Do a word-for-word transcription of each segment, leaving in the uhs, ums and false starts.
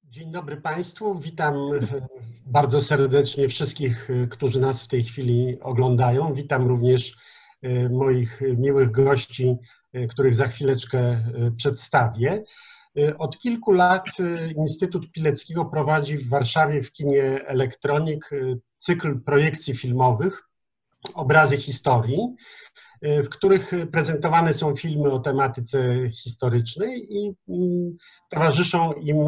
Dzień dobry Państwu, witam bardzo serdecznie wszystkich, którzy nas w tej chwili oglądają. Witam również moich miłych gości, których za chwileczkę przedstawię. Od kilku lat Instytut Pileckiego prowadzi w Warszawie w kinie Elektronik cykl projekcji filmowych Obrazy historii, w których prezentowane są filmy o tematyce historycznej i towarzyszą im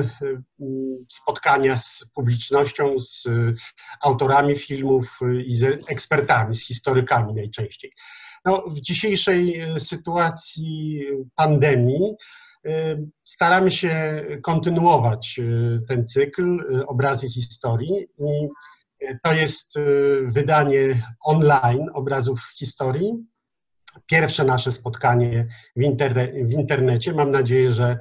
spotkania z publicznością, z autorami filmów i z ekspertami, z historykami najczęściej. No, w dzisiejszej sytuacji pandemii staramy się kontynuować ten cykl Obrazy historii i to jest wydanie online obrazów historii. Pierwsze nasze spotkanie w, interne, w internecie. Mam nadzieję, że,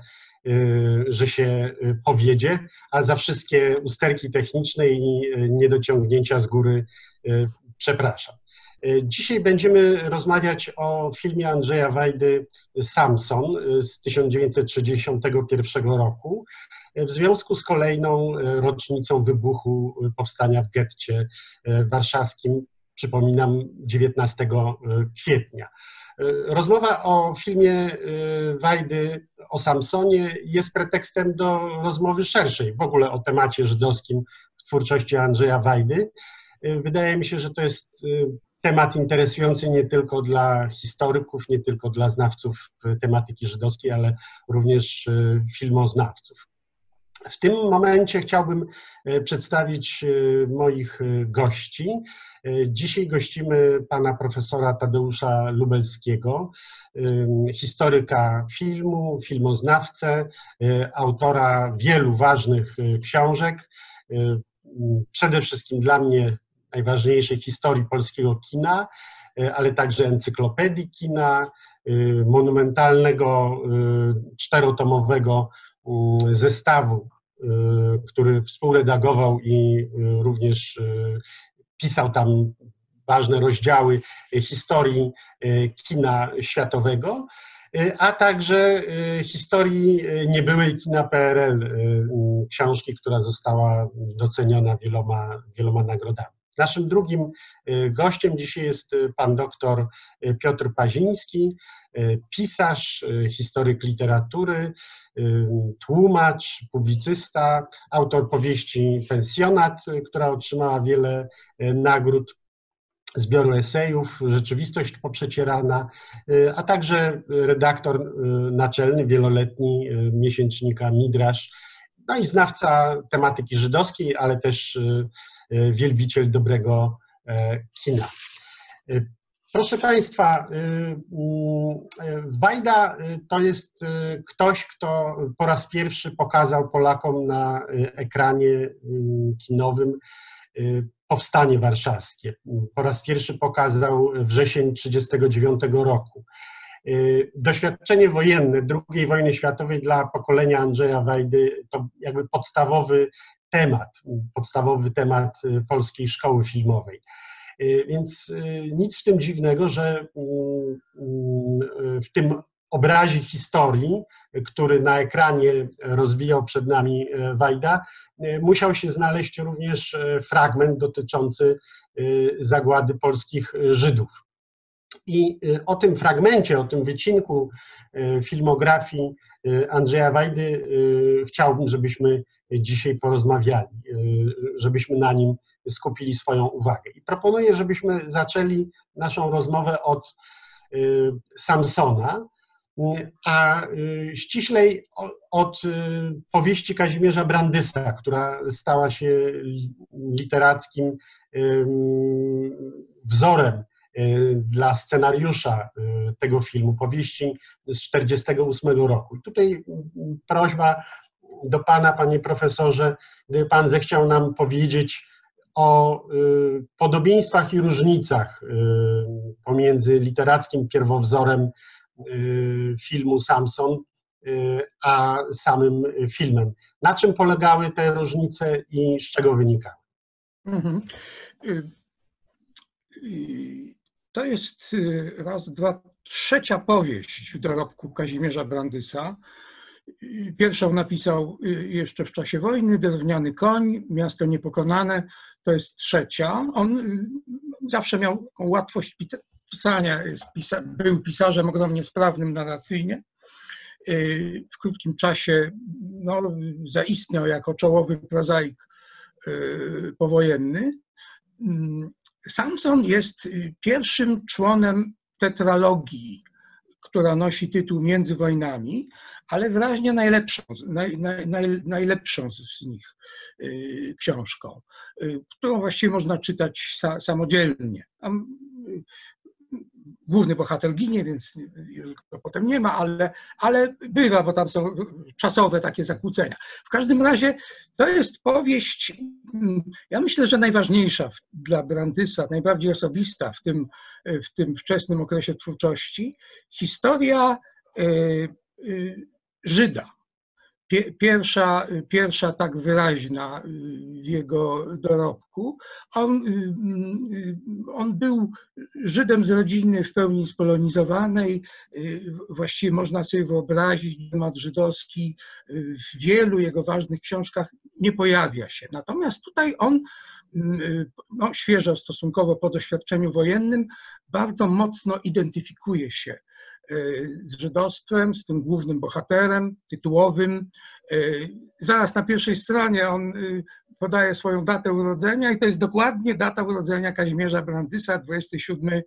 że się powiedzie, a za wszystkie usterki techniczne i niedociągnięcia z góry przepraszam. Dzisiaj będziemy rozmawiać o filmie Andrzeja Wajdy Samson z tysiąc dziewięćset sześćdziesiątego pierwszego roku w związku z kolejną rocznicą wybuchu powstania w getcie warszawskim. Przypominam, dziewiętnastego kwietnia. Rozmowa o filmie Wajdy o Samsonie jest pretekstem do rozmowy szerszej, w ogóle o temacie żydowskim w twórczości Andrzeja Wajdy. Wydaje mi się, że to jest temat interesujący nie tylko dla historyków, nie tylko dla znawców tematyki żydowskiej, ale również filmoznawców. W tym momencie chciałbym przedstawić moich gości. Dzisiaj gościmy pana profesora Tadeusza Lubelskiego, historyka filmu, filmoznawcę, autora wielu ważnych książek, przede wszystkim dla mnie najważniejszej historii polskiego kina, ale także encyklopedii kina, monumentalnego czterotomowego zestawu, który współredagował i również pisał tam ważne rozdziały historii kina światowego, a także historii niebyłej kina P R L, książki, która została doceniona wieloma, wieloma nagrodami. Naszym drugim gościem dzisiaj jest pan doktor Piotr Paziński, pisarz, historyk literatury, tłumacz, publicysta, autor powieści Pensjonat, która otrzymała wiele nagród, zbioru esejów Rzeczywistość poprzecierana, a także redaktor naczelny, wieloletni miesięcznika Midrasz, no i znawca tematyki żydowskiej, ale też wielbiciel dobrego kina. Proszę Państwa, Wajda to jest ktoś, kto po raz pierwszy pokazał Polakom na ekranie kinowym powstanie warszawskie. Po raz pierwszy pokazał wrzesień tysiąc dziewięćset trzydziestego dziewiątego roku. Doświadczenie wojenne drugiej wojny światowej dla pokolenia Andrzeja Wajdy to jakby podstawowy temat, podstawowy temat polskiej szkoły filmowej. Więc nic w tym dziwnego, że w tym obrazie historii, który na ekranie rozwijał przed nami Wajda, musiał się znaleźć również fragment dotyczący zagłady polskich Żydów. I o tym fragmencie, o tym wycinku filmografii Andrzeja Wajdy chciałbym, żebyśmy dzisiaj porozmawiali, żebyśmy na nim skupili swoją uwagę. I proponuję, żebyśmy zaczęli naszą rozmowę od Samsona, a ściślej od powieści Kazimierza Brandysa, która stała się literackim wzorem dla scenariusza tego filmu, powieści z tysiąc dziewięćset czterdziestego ósmego roku. I tutaj prośba do Pana, Panie Profesorze, gdyby Pan zechciał nam powiedzieć o podobieństwach i różnicach pomiędzy literackim pierwowzorem filmu Samson a samym filmem. Na czym polegały te różnice i z czego wynikały? Mhm. To jest raz, dwa, trzecia powieść w dorobku Kazimierza Brandysa. Pierwszą napisał jeszcze w czasie wojny, Drewniany koń, Miasto niepokonane, to jest trzecia. On zawsze miał łatwość pisania, był pisarzem ogromnie sprawnym narracyjnie. W krótkim czasie no, zaistniał jako czołowy prozaik powojenny. Samson jest pierwszym członem tetralogii, która nosi tytuł Między wojnami, ale wyraźnie najlepszą, naj, naj, naj, najlepszą z nich y, książką, y, którą właściwie można czytać sa, samodzielnie. Tam, y, główny bohater ginie, więc już go potem nie ma, ale, ale bywa, bo tam są czasowe takie zakłócenia. W każdym razie to jest powieść, ja myślę, że najważniejsza dla Brandysa, najbardziej osobista w tym, w tym wczesnym okresie twórczości, historia y, y, Żyda. Pierwsza, pierwsza tak wyraźna w jego dorobku. On, on był Żydem z rodziny w pełni spolonizowanej. Właściwie można sobie wyobrazić, temat żydowski w wielu jego ważnych książkach nie pojawia się. Natomiast tutaj on, no, świeżo stosunkowo po doświadczeniu wojennym, bardzo mocno identyfikuje się z żydostwem, z tym głównym bohaterem tytułowym. Zaraz na pierwszej stronie on podaje swoją datę urodzenia i to jest dokładnie data urodzenia Kazimierza Brandysa, dwudziestego siódmego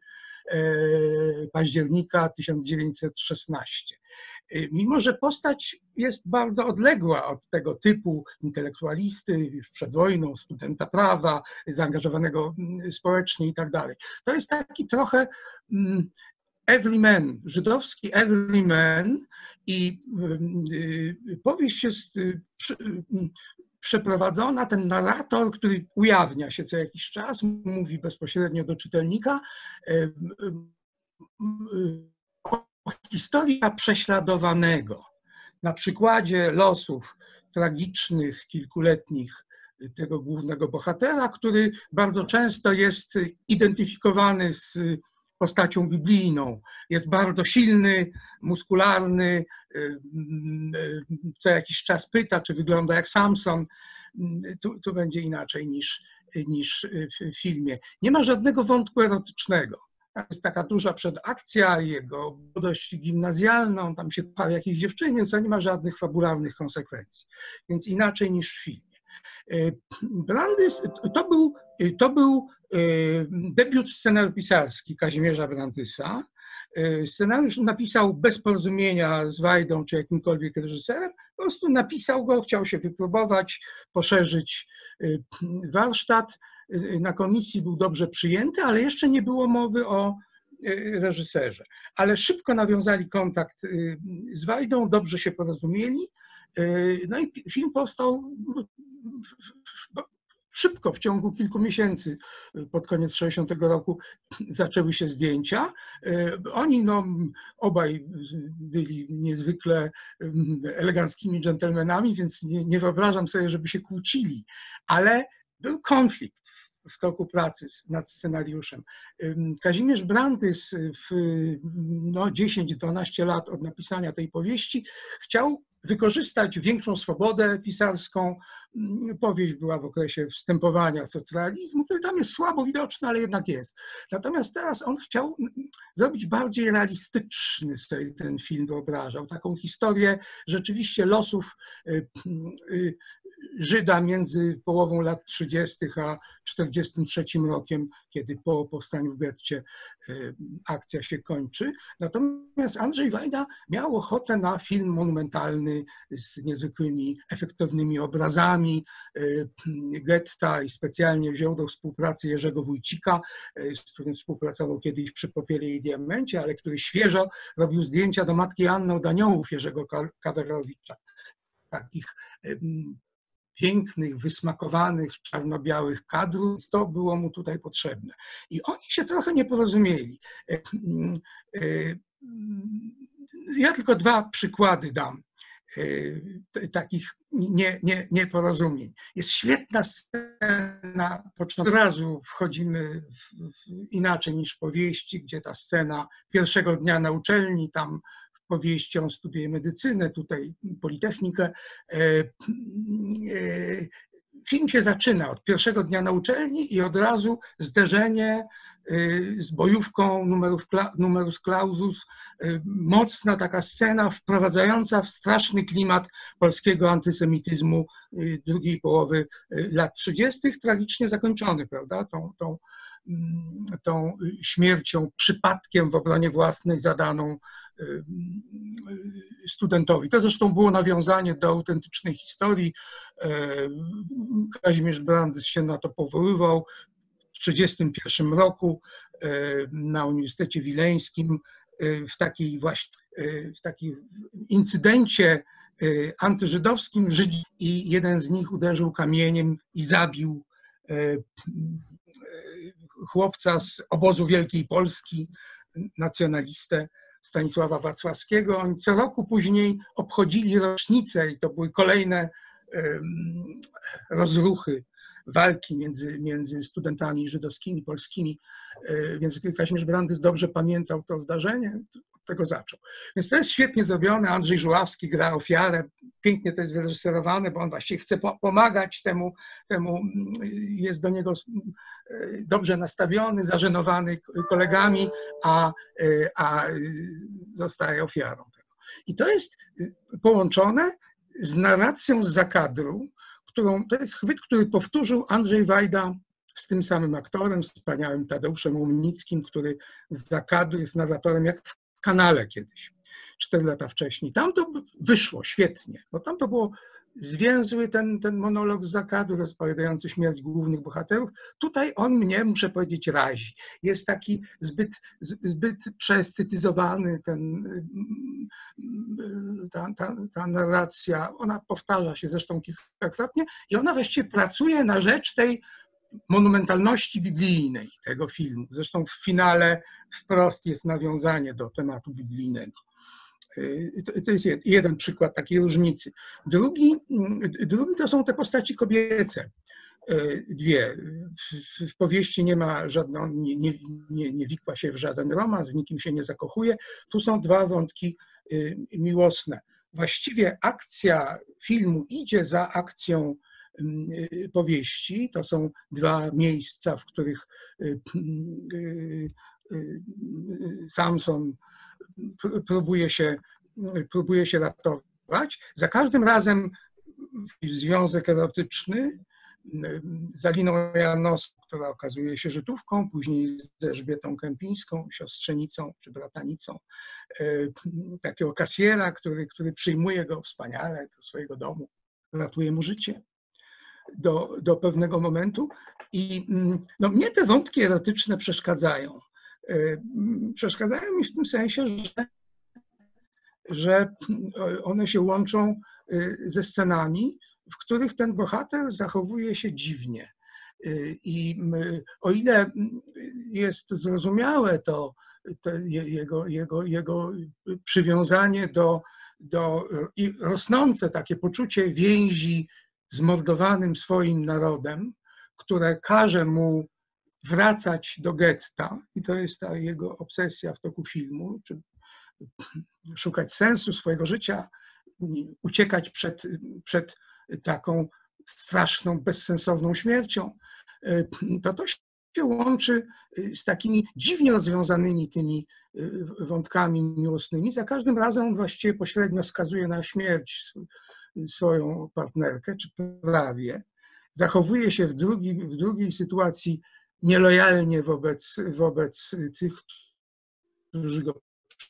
października tysiąc dziewięćset szesnastego. Mimo że postać jest bardzo odległa od tego typu intelektualisty już przed wojną, studenta prawa, zaangażowanego społecznie i tak dalej. To jest taki trochę everyman, żydowski everyman i powieść jest przeprowadzona, ten narrator, który ujawnia się co jakiś czas, mówi bezpośrednio do czytelnika, historia prześladowanego. Na przykładzie losów tragicznych, kilkuletnich tego głównego bohatera, który bardzo często jest identyfikowany z postacią biblijną. Jest bardzo silny, muskularny, co jakiś czas pyta, czy wygląda jak Samson. Tu, tu będzie inaczej niż, niż w filmie. Nie ma żadnego wątku erotycznego. Tam jest taka duża przedakcja, jego młodość gimnazjalną, tam się pcha jakiejś dziewczynie, co nie ma żadnych fabularnych konsekwencji. Więc inaczej niż w filmie. Brandys, to był, to był debiut scenariopisarski Kazimierza Brandysa. Scenariusz napisał bez porozumienia z Wajdą czy jakimkolwiek reżyserem. Po prostu napisał go, chciał się wypróbować, poszerzyć warsztat. Na komisji był dobrze przyjęty, ale jeszcze nie było mowy o reżyserze. Ale szybko nawiązali kontakt z Wajdą, dobrze się porozumieli. No i film powstał szybko, w ciągu kilku miesięcy. Pod koniec sześćdziesiątego roku zaczęły się zdjęcia. Oni no, obaj byli niezwykle eleganckimi dżentelmenami, więc nie, nie wyobrażam sobie, żeby się kłócili, ale był konflikt w toku pracy nad scenariuszem. Kazimierz Brandys w no, dziesięć dwanaście lat od napisania tej powieści chciał wykorzystać większą swobodę pisarską. Powieść była w okresie wstępowania socrealizmu, który tam jest słabo widoczny, ale jednak jest. Natomiast teraz on chciał zrobić bardziej realistyczny, sobie ten film wyobrażał. Taką historię rzeczywiście losów Żyda między połową lat trzydziestych a czterdziestym trzecim rokiem, kiedy po powstaniu w getcie akcja się kończy. Natomiast Andrzej Wajda miał ochotę na film monumentalny z niezwykłymi, efektownymi obrazami getta i specjalnie wziął do współpracy Jerzego Wójcika, z którym współpracował kiedyś przy Popiele i Diamencie, ale który świeżo robił zdjęcia do Matki Anny od Aniołów Jerzego Kawerowicza. Takich pięknych, wysmakowanych, czarno-białych kadrów, to było mu tutaj potrzebne. I oni się trochę nie porozumieli. Ja tylko dwa przykłady dam takich nie, nie, nieporozumień. Jest świetna scena, od razu wchodzimy w, w inaczej niż w powieści, gdzie ta scena pierwszego dnia na uczelni, tam powieści, on studiuje medycynę, tutaj Politechnikę. Film się zaczyna od pierwszego dnia na uczelni i od razu zderzenie z bojówką numerów, numerus clausus, mocna taka scena wprowadzająca w straszny klimat polskiego antysemityzmu drugiej połowy lat trzydziestych, tragicznie zakończony, prawda, tą, tą, tą śmiercią, przypadkiem w obronie własnej zadaną studentowi. To zresztą było nawiązanie do autentycznej historii. Kazimierz Brandys się na to powoływał w tysiąc dziewięćset trzydziestym pierwszym roku na Uniwersytecie Wileńskim w takiej właśnie w takim incydencie antyżydowskim Żydzi i jeden z nich uderzył kamieniem i zabił chłopca z obozu Wielkiej Polski, nacjonalistę Stanisława Wacławskiego. Oni co roku później obchodzili rocznicę i to były kolejne rozruchy, walki między, między studentami żydowskimi, polskimi. Więc Kazimierz Brandys dobrze pamiętał to zdarzenie, od tego zaczął. Więc to jest świetnie zrobione. Andrzej Żuławski gra ofiarę, pięknie to jest wyreżyserowane, bo on właściwie chce pomagać temu, temu jest do niego dobrze nastawiony, zażenowany kolegami, a, a zostaje ofiarą tego. I to jest połączone z narracją z zakadru, którą, to jest chwyt, który powtórzył Andrzej Wajda z tym samym aktorem, wspaniałym Tadeuszem Łomnickim, który z zakadu jest narratorem jak w Kanale kiedyś, cztery lata wcześniej. Tam to wyszło świetnie, bo tam to było zwięzły ten, ten monolog z zakadu rozpowiadający śmierć głównych bohaterów. Tutaj on mnie, muszę powiedzieć, razi. Jest taki zbyt, zbyt przeestetyzowany ten, ta, ta, ta narracja. Ona powtarza się zresztą kilkakrotnie i ona właściwie pracuje na rzecz tej monumentalności biblijnej tego filmu. Zresztą w finale wprost jest nawiązanie do tematu biblijnego. To jest jeden przykład takiej różnicy. Drugi, drugi to są te postaci kobiece. Dwie. W, w powieści nie ma żadną, nie, nie, nie, nie wikła się w żaden romans, w nikim się nie zakochuje. Tu są dwa wątki miłosne. Właściwie akcja filmu idzie za akcją powieści. To są dwa miejsca, w których Samson próbuje się, próbuje się ratować. Za każdym razem związek erotyczny z Aliną Janowską, która okazuje się Żydówką, później z Elżbietą Kępińską, siostrzenicą czy bratanicą takiego kasjera, który, który przyjmuje go wspaniale do swojego domu, ratuje mu życie do, do pewnego momentu. I no, mnie te wątki erotyczne przeszkadzają. Przeszkadzają mi w tym sensie, że, że one się łączą ze scenami, w których ten bohater zachowuje się dziwnie. I o ile jest zrozumiałe to, to jego, jego, jego przywiązanie do, do i rosnące takie poczucie więzi z mordowanym swoim narodem, które każe mu wracać do getta, i to jest ta jego obsesja w toku filmu, czy szukać sensu swojego życia, uciekać przed, przed taką straszną, bezsensowną śmiercią, to to się łączy z takimi dziwnie rozwiązanymi tymi wątkami miłosnymi. Za każdym razem on właściwie pośrednio skazuje na śmierć swoją partnerkę, czy prawie. Zachowuje się w, drugi, w drugiej sytuacji nielojalnie wobec, wobec tych, którzy go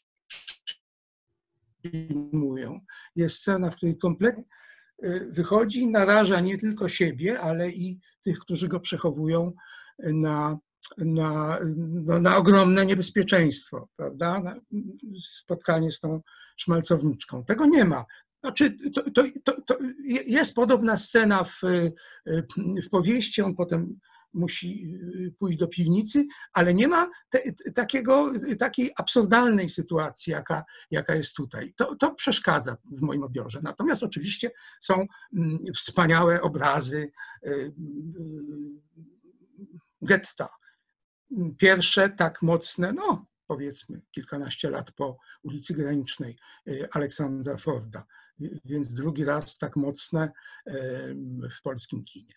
przyjmują. Jest scena, w której kompletnie wychodzi, naraża nie tylko siebie, ale i tych, którzy go przechowują na, na, no, na ogromne niebezpieczeństwo, prawda? Na spotkanie z tą szmalcowniczką. Tego nie ma. Znaczy, to, to, to, to jest podobna scena w, w powieści, on potem musi pójść do piwnicy, ale nie ma te, takiego, takiej absurdalnej sytuacji, jaka, jaka jest tutaj. To, to przeszkadza w moim odbiorze. Natomiast oczywiście są wspaniałe obrazy getta. Pierwsze tak mocne, no powiedzmy kilkanaście lat po ulicy Granicznej Aleksandra Forda, więc drugi raz tak mocne w polskim kinie.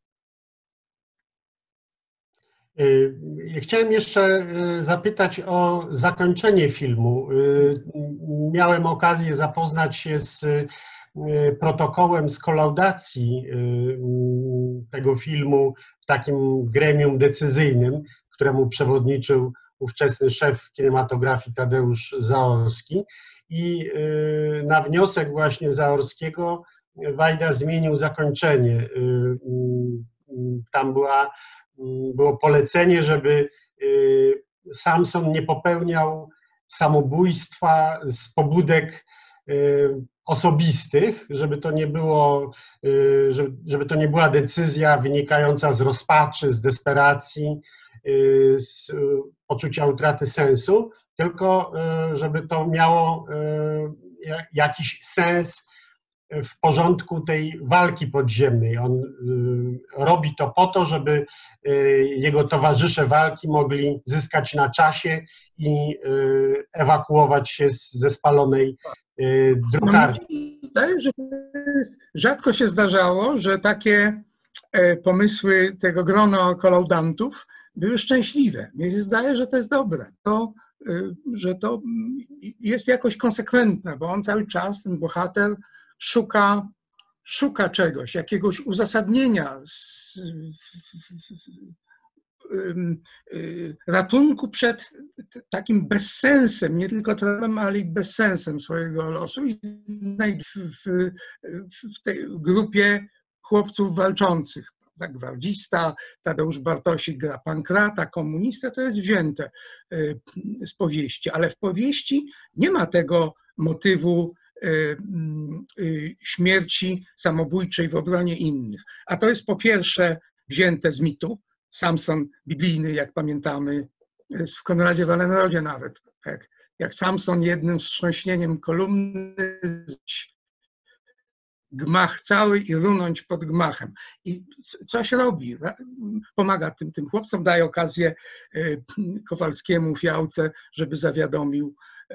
Chciałem jeszcze zapytać o zakończenie filmu. Miałem okazję zapoznać się z protokołem z kolaudacji tego filmu w takim gremium decyzyjnym, któremu przewodniczył ówczesny szef kinematografii Tadeusz Zaorski. I na wniosek właśnie Zaorskiego Wajda zmienił zakończenie. Tam była, było polecenie, żeby Samson nie popełniał samobójstwa z pobudek osobistych, żeby to nie było, żeby, żeby to nie była decyzja wynikająca z rozpaczy, z desperacji, z poczucia utraty sensu, tylko żeby to miało jakiś sens w porządku tej walki podziemnej. On robi to po to, żeby jego towarzysze walki mogli zyskać na czasie i ewakuować się ze spalonej drukarni. No, zdaje się, że rzadko się zdarzało, że takie pomysły tego grona kolaudantów były szczęśliwe. Mnie się zdaje, że to jest dobre. To, że to jest jakoś konsekwentne, bo on cały czas, ten bohater, szuka, szuka czegoś, jakiegoś uzasadnienia, ratunku przed takim bezsensem, nie tylko tremem, ale i bezsensem swojego losu i w, w tej grupie chłopców walczących. Tak, gwardzista, Tadeusz Bartosik gra Pankrata, komunista, to jest wzięte z powieści, ale w powieści nie ma tego motywu śmierci samobójczej w obronie innych. A to jest po pierwsze wzięte z mitu, Samson biblijny, jak pamiętamy, w Konradzie Wallenrodzie nawet, jak, jak Samson jednym wstrząśnieniem kolumny gmach cały i runąć pod gmachem. I coś robi, pomaga tym, tym chłopcom, daje okazję Kowalskiemu, Fiałce, żeby zawiadomił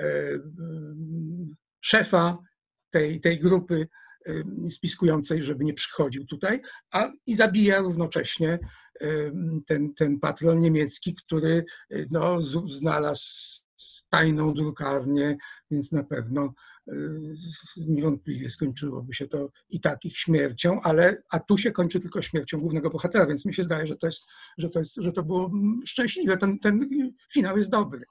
szefa tej, tej grupy spiskującej, żeby nie przychodził tutaj, a i zabija równocześnie ten, ten patrol niemiecki, który no, znalazł tajną drukarnię, więc na pewno niewątpliwie skończyłoby się to i tak ich śmiercią, ale a tu się kończy tylko śmiercią głównego bohatera, więc mi się zdaje, że to, jest, że to, jest, że to było szczęśliwe. Ten, ten finał jest dobry.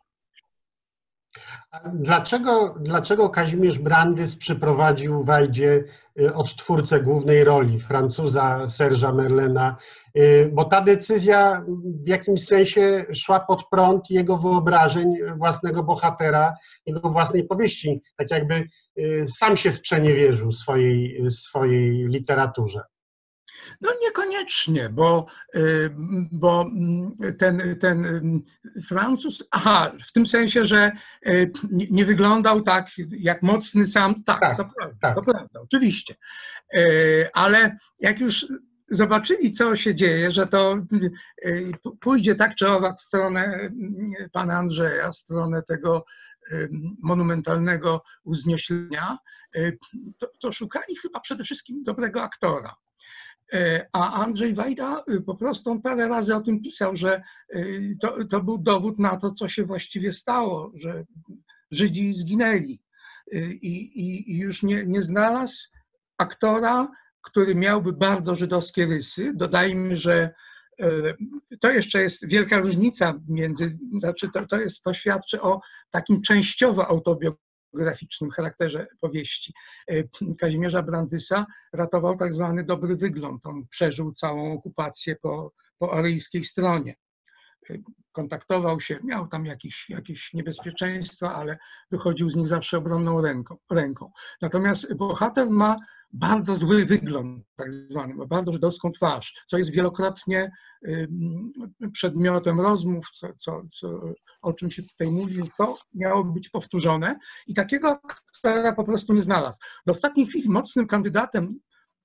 Dlaczego, dlaczego Kazimierz Brandys przyprowadził Wajdzie odtwórcę głównej roli, Francuza Serge'a Merlena? Bo ta decyzja w jakimś sensie szła pod prąd jego wyobrażeń własnego bohatera, jego własnej powieści. Tak jakby sam się sprzeniewierzył swojej, swojej literaturze. No niekoniecznie, bo, bo ten, ten Francuz, aha, w tym sensie, że nie wyglądał tak jak mocny sam, tak, tak to prawda, tak. to prawda, oczywiście, ale jak już zobaczyli, co się dzieje, że to pójdzie tak czy owak w stronę pana Andrzeja, w stronę tego monumentalnego uwznieślenia, to, to szukali chyba przede wszystkim dobrego aktora. A Andrzej Wajda po prostu on parę razy o tym pisał, że to, to był dowód na to, co się właściwie stało, że Żydzi zginęli i, i już nie, nie znalazł aktora, który miałby bardzo żydowskie rysy. Dodajmy, że to jeszcze jest wielka różnica między, znaczy to, to, jest, to świadczy o takim częściowo autobiograficznym charakterze powieści. Kazimierza Brandysa ratował tak zwany dobry wygląd. On przeżył całą okupację po, po aryjskiej stronie. Kontaktował się, miał tam jakieś, jakieś niebezpieczeństwa, ale wychodził z nich zawsze obronną ręką. ręką. Natomiast bohater ma bardzo zły wygląd, tak zwany, ma bardzo żydowską twarz, co jest wielokrotnie przedmiotem rozmów, co, co, co, o czym się tutaj mówi, więc to miało być powtórzone i takiego aktora po prostu nie znalazł. Do ostatniej chwili mocnym kandydatem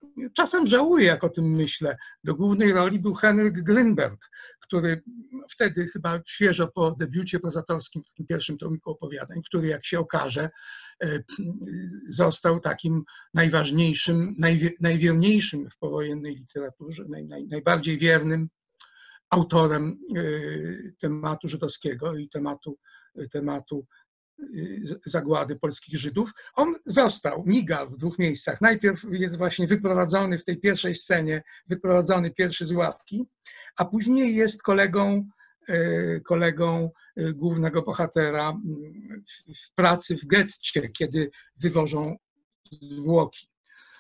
czasem żałuję, jak o tym myślę. Do głównej roli był Henryk Grynberg, który wtedy chyba świeżo po debiucie prozatorskim, takim pierwszym tomiku opowiadań, który, jak się okaże, został takim najważniejszym, najwierniejszym w powojennej literaturze, naj, naj, najbardziej wiernym autorem tematu żydowskiego i tematu, tematu zagłady polskich Żydów. On został, miga w dwóch miejscach. Najpierw jest właśnie wyprowadzony w tej pierwszej scenie, wyprowadzony pierwszy z ławki, a później jest kolegą, kolegą głównego bohatera w pracy w getcie, kiedy wywożą zwłoki.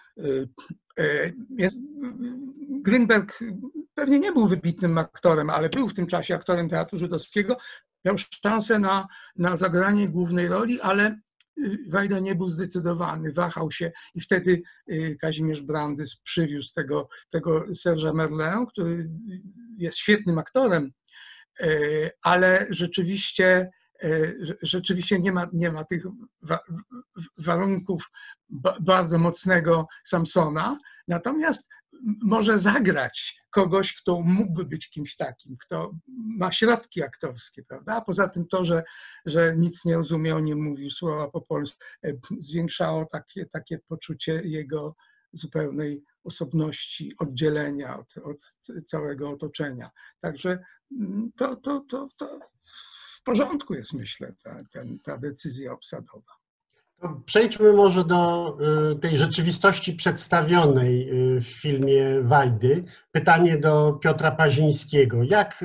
Grynberg pewnie nie był wybitnym aktorem, ale był w tym czasie aktorem teatru żydowskiego. Miał szansę na, na zagranie głównej roli, ale Wajda nie był zdecydowany, wahał się i wtedy Kazimierz Brandys przywiózł tego, tego Serge'a Merlin, który jest świetnym aktorem, ale rzeczywiście, rzeczywiście nie ma, nie ma tych wa warunków bardzo mocnego Samsona, natomiast może zagrać kogoś, kto mógłby być kimś takim, kto ma środki aktorskie, prawda? A poza tym to, że, że nic nie rozumiał, nie mówił słowa po polsku, zwiększało takie, takie poczucie jego zupełnej osobności, oddzielenia od, od całego otoczenia. Także to, to, to, to w porządku jest, myślę, ta, ten, ta decyzja obsadowa. To przejdźmy może do tej rzeczywistości przedstawionej w filmie Wajdy. Pytanie do Piotra Pazińskiego. Jak,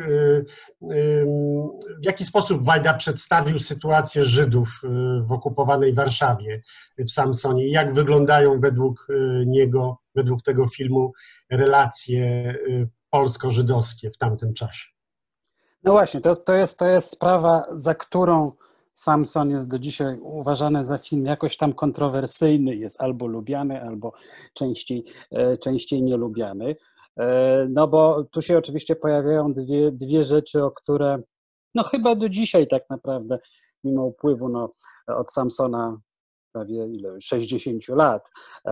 w jaki sposób Wajda przedstawił sytuację Żydów w okupowanej Warszawie w Samsonie? Jak wyglądają według niego, według tego filmu relacje polsko-żydowskie w tamtym czasie? No właśnie, to, to, jest, to jest sprawa, za którą Samson jest do dzisiaj uważany za film jakoś tam kontrowersyjny, jest albo lubiany, albo częściej, częściej nielubiany. No bo tu się oczywiście pojawiają dwie, dwie rzeczy, o które no chyba do dzisiaj tak naprawdę, mimo upływu no, od Samsona prawie ile, sześćdziesiąt lat,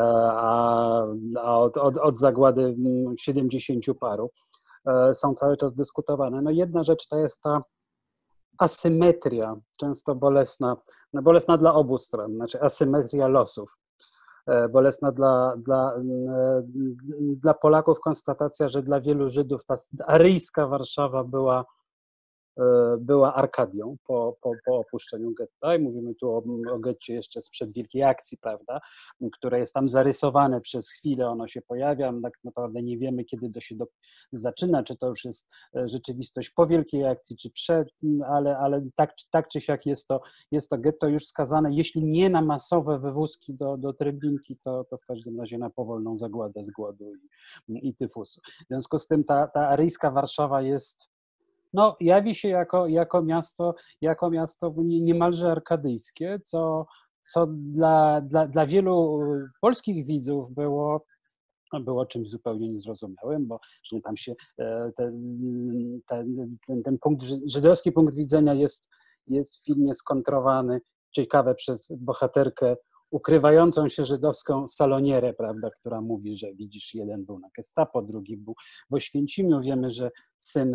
a, a od, od, od zagłady siedemdziesięciu paru, są cały czas dyskutowane. No jedna rzecz to jest ta asymetria, często bolesna, no bolesna dla obu stron, znaczy asymetria losów. Bolesna dla, dla, dla Polaków konstatacja, że dla wielu Żydów ta aryjska Warszawa była, była Arkadią po, po, po opuszczeniu getta. I mówimy tu o, o getcie jeszcze sprzed Wielkiej Akcji, prawda, które jest tam zarysowane przez chwilę, ono się pojawia, tak naprawdę nie wiemy, kiedy to się do, zaczyna, czy to już jest rzeczywistość po Wielkiej Akcji, czy przed, ale, ale tak, tak czy siak jest to, jest to getto już skazane, jeśli nie na masowe wywózki do, do Treblinki, to, to w każdym razie na powolną zagładę z głodu i, i tyfusu. W związku z tym ta, ta aryjska Warszawa jest no, jawi się jako, jako miasto, jako miasto niemalże arkadyjskie, co, co dla, dla, dla wielu polskich widzów było, było czymś zupełnie niezrozumiałym, bo że tam się ten, ten, ten, ten punkt, żydowski punkt widzenia jest, jest w filmie skontrowany, ciekawe, przez bohaterkę ukrywającą się żydowską salonierę, prawda, która mówi, że widzisz, jeden był na Gestapo, drugi był w Oświęcimiu. Wiemy, że syn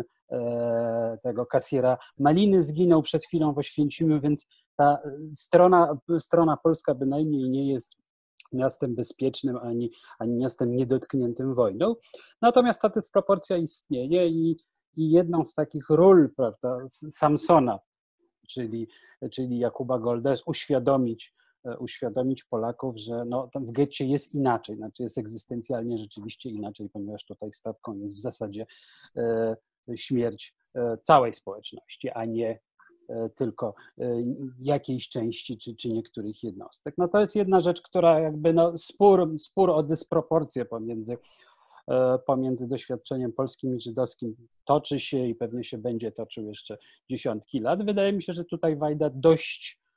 e, tego kasjera Maliny zginął przed chwilą w Oświęcimiu, więc ta strona, strona polska bynajmniej nie jest miastem bezpiecznym, ani, ani miastem niedotkniętym wojną. Natomiast ta dysproporcja istnieje i, i jedną z takich ról, prawda, Samsona, czyli, czyli Jakuba Golda, jest uświadomić uświadomić Polaków, że no, tam w getcie jest inaczej, znaczy jest egzystencjalnie rzeczywiście inaczej, ponieważ tutaj stawką jest w zasadzie e, śmierć e, całej społeczności, a nie e, tylko e, jakiejś części czy, czy niektórych jednostek. No to jest jedna rzecz, która jakby no, spór, spór o dysproporcje pomiędzy, e, pomiędzy doświadczeniem polskim i żydowskim toczy się i pewnie się będzie toczył jeszcze dziesiątki lat. Wydaje mi się, że tutaj Wajda dość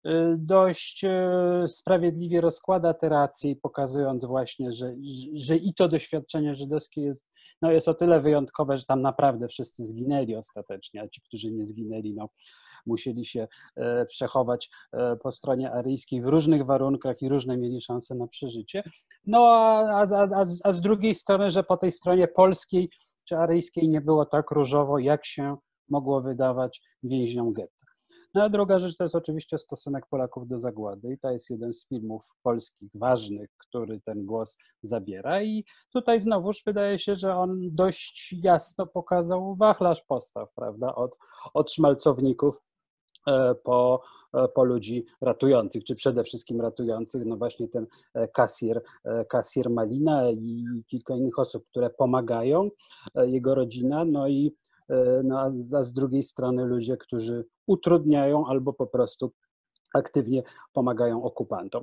dość sprawiedliwie rozkłada te racje, pokazując właśnie, że, że i to doświadczenie żydowskie jest, no jest o tyle wyjątkowe, że tam naprawdę wszyscy zginęli ostatecznie, a ci, którzy nie zginęli, no, musieli się przechować po stronie aryjskiej w różnych warunkach i różne mieli szanse na przeżycie. No a, a, a, a z drugiej strony, że po tej stronie polskiej czy aryjskiej nie było tak różowo, jak się mogło wydawać więźniom getta. No a druga rzecz to jest oczywiście stosunek Polaków do zagłady i to jest jeden z filmów polskich ważnych, który ten głos zabiera i tutaj znowuż wydaje się, że on dość jasno pokazał wachlarz postaw, prawda, od, od szmalcowników po, po ludzi ratujących, czy przede wszystkim ratujących, no właśnie ten kasjer, kasjer Malina i kilka innych osób, które pomagają, jego rodzina, no i no a z drugiej strony ludzie, którzy utrudniają albo po prostu aktywnie pomagają okupantom.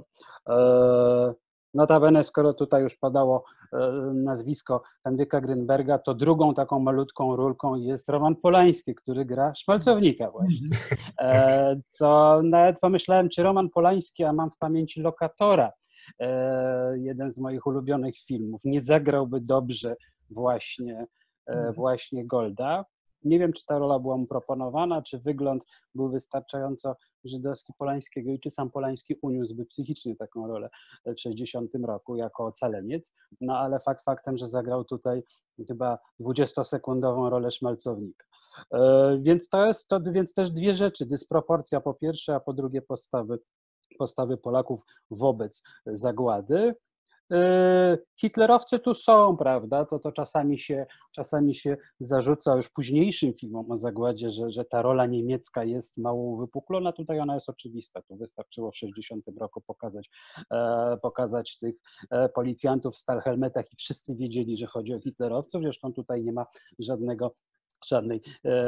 Notabene, skoro tutaj już padało nazwisko Henryka Grynberga, to drugą taką malutką rulką jest Roman Polański, który gra szmalcownika właśnie. Co nawet pomyślałem, czy Roman Polański, a mam w pamięci Lokatora, jeden z moich ulubionych filmów, nie zagrałby dobrze właśnie, właśnie Golda. Nie wiem, czy ta rola była mu proponowana, czy wygląd był wystarczająco żydowski Polańskiego i czy sam Polański uniósłby psychicznie taką rolę w sześćdziesiątym roku jako ocaleniec, no ale fakt faktem, że zagrał tutaj chyba dwudziestosekundową rolę szmalcownika. Więc to jest to, więc też dwie rzeczy, dysproporcja po pierwsze, a po drugie postawy, postawy Polaków wobec zagłady. Hitlerowcy tu są, prawda, to, to czasami, się, czasami się zarzuca już późniejszym filmom o zagładzie, że, że ta rola niemiecka jest mało uwypuklona, tutaj ona jest oczywista, tu wystarczyło w sześćdziesiątym roku pokazać, e, pokazać tych e, policjantów w stalhelmetach i wszyscy wiedzieli, że chodzi o hitlerowców, zresztą tutaj nie ma żadnego Żadnej,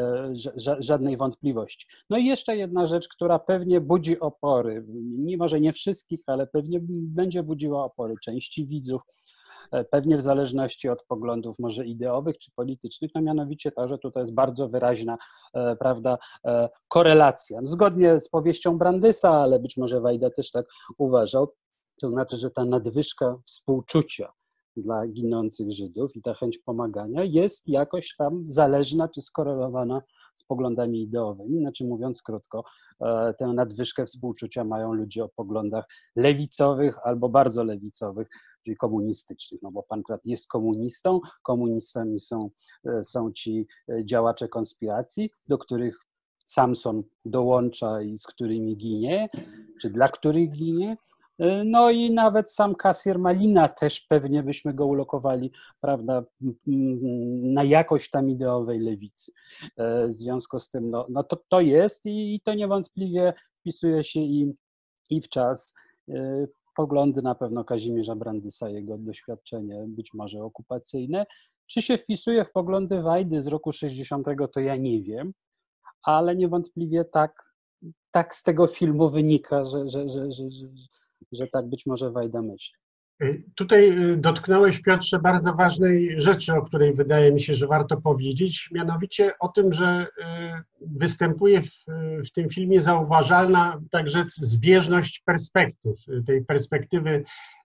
żadnej wątpliwości. No i jeszcze jedna rzecz, która pewnie budzi opory, mimo że nie wszystkich, ale pewnie będzie budziła opory części widzów, pewnie w zależności od poglądów może ideowych czy politycznych, no mianowicie to, że tutaj jest bardzo wyraźna, prawda, korelacja. Zgodnie z powieścią Brandysa, ale być może Wajda też tak uważał, to znaczy, że ta nadwyżka współczucia dla ginących Żydów i ta chęć pomagania jest jakoś tam zależna czy skorelowana z poglądami ideowymi. Znaczy mówiąc krótko, tę nadwyżkę współczucia mają ludzie o poglądach lewicowych albo bardzo lewicowych, czyli komunistycznych, no bo Pankrat jest komunistą, komunistami są, są ci działacze konspiracji, do których Samson dołącza i z którymi ginie, czy dla których ginie. No i nawet sam kasjer Malina też pewnie byśmy go ulokowali, prawda, na jakość tam ideowej lewicy. W związku z tym, no, no to, to jest i to niewątpliwie wpisuje się i, i w czas. Poglądy na pewno Kazimierza Brandysa, jego doświadczenie być może okupacyjne. Czy się wpisuje w poglądy Wajdy z roku sześćdziesiątego, to ja nie wiem, ale niewątpliwie tak, tak z tego filmu wynika, że, że, że, że, że że tak być może Wajda myśli. Tutaj dotknąłeś, Piotrze, bardzo ważnej rzeczy, o której wydaje mi się, że warto powiedzieć, mianowicie o tym, że występuje w, w tym filmie zauważalna także zbieżność perspektyw, tej perspektywy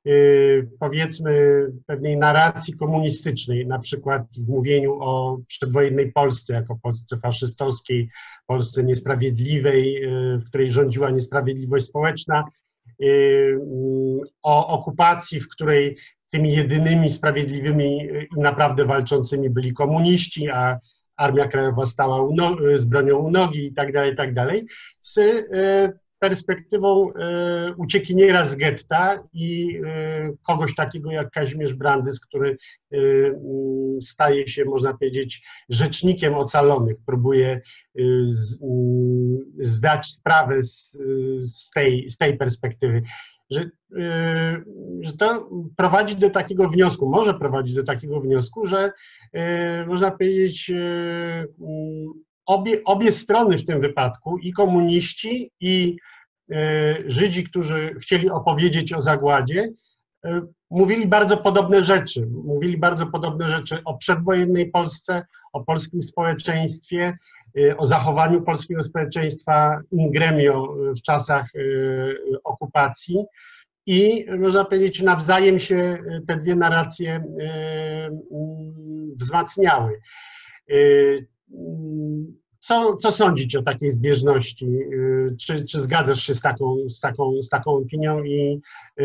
powiedzmy pewnej narracji komunistycznej, na przykład w mówieniu o przedwojennej Polsce jako Polsce faszystowskiej, Polsce niesprawiedliwej, w której rządziła niesprawiedliwość społeczna, o okupacji, w której tymi jedynymi sprawiedliwymi i naprawdę walczącymi byli komuniści, a Armia Krajowa stała u no, z bronią u nogi i tak dalej, i tak dalej, z perspektywą uciekiniera z getta i kogoś takiego jak Kazimierz Brandys, który staje się, można powiedzieć, rzecznikiem ocalonych, próbuje zdać sprawę z, z, tej, z tej perspektywy. Że, że to prowadzi do takiego wniosku, może prowadzić do takiego wniosku, że można powiedzieć obie, obie strony w tym wypadku, i komuniści, i Żydzi, którzy chcieli opowiedzieć o zagładzie, mówili bardzo podobne rzeczy. Mówili bardzo podobne rzeczy o przedwojennej Polsce, o polskim społeczeństwie, o zachowaniu polskiego społeczeństwa in gremio w czasach okupacji i można powiedzieć, nawzajem się te dwie narracje wzmacniały. co, co sądzić o takiej zbieżności? Czy, czy zgadzasz się z taką, z taką, z taką opinią i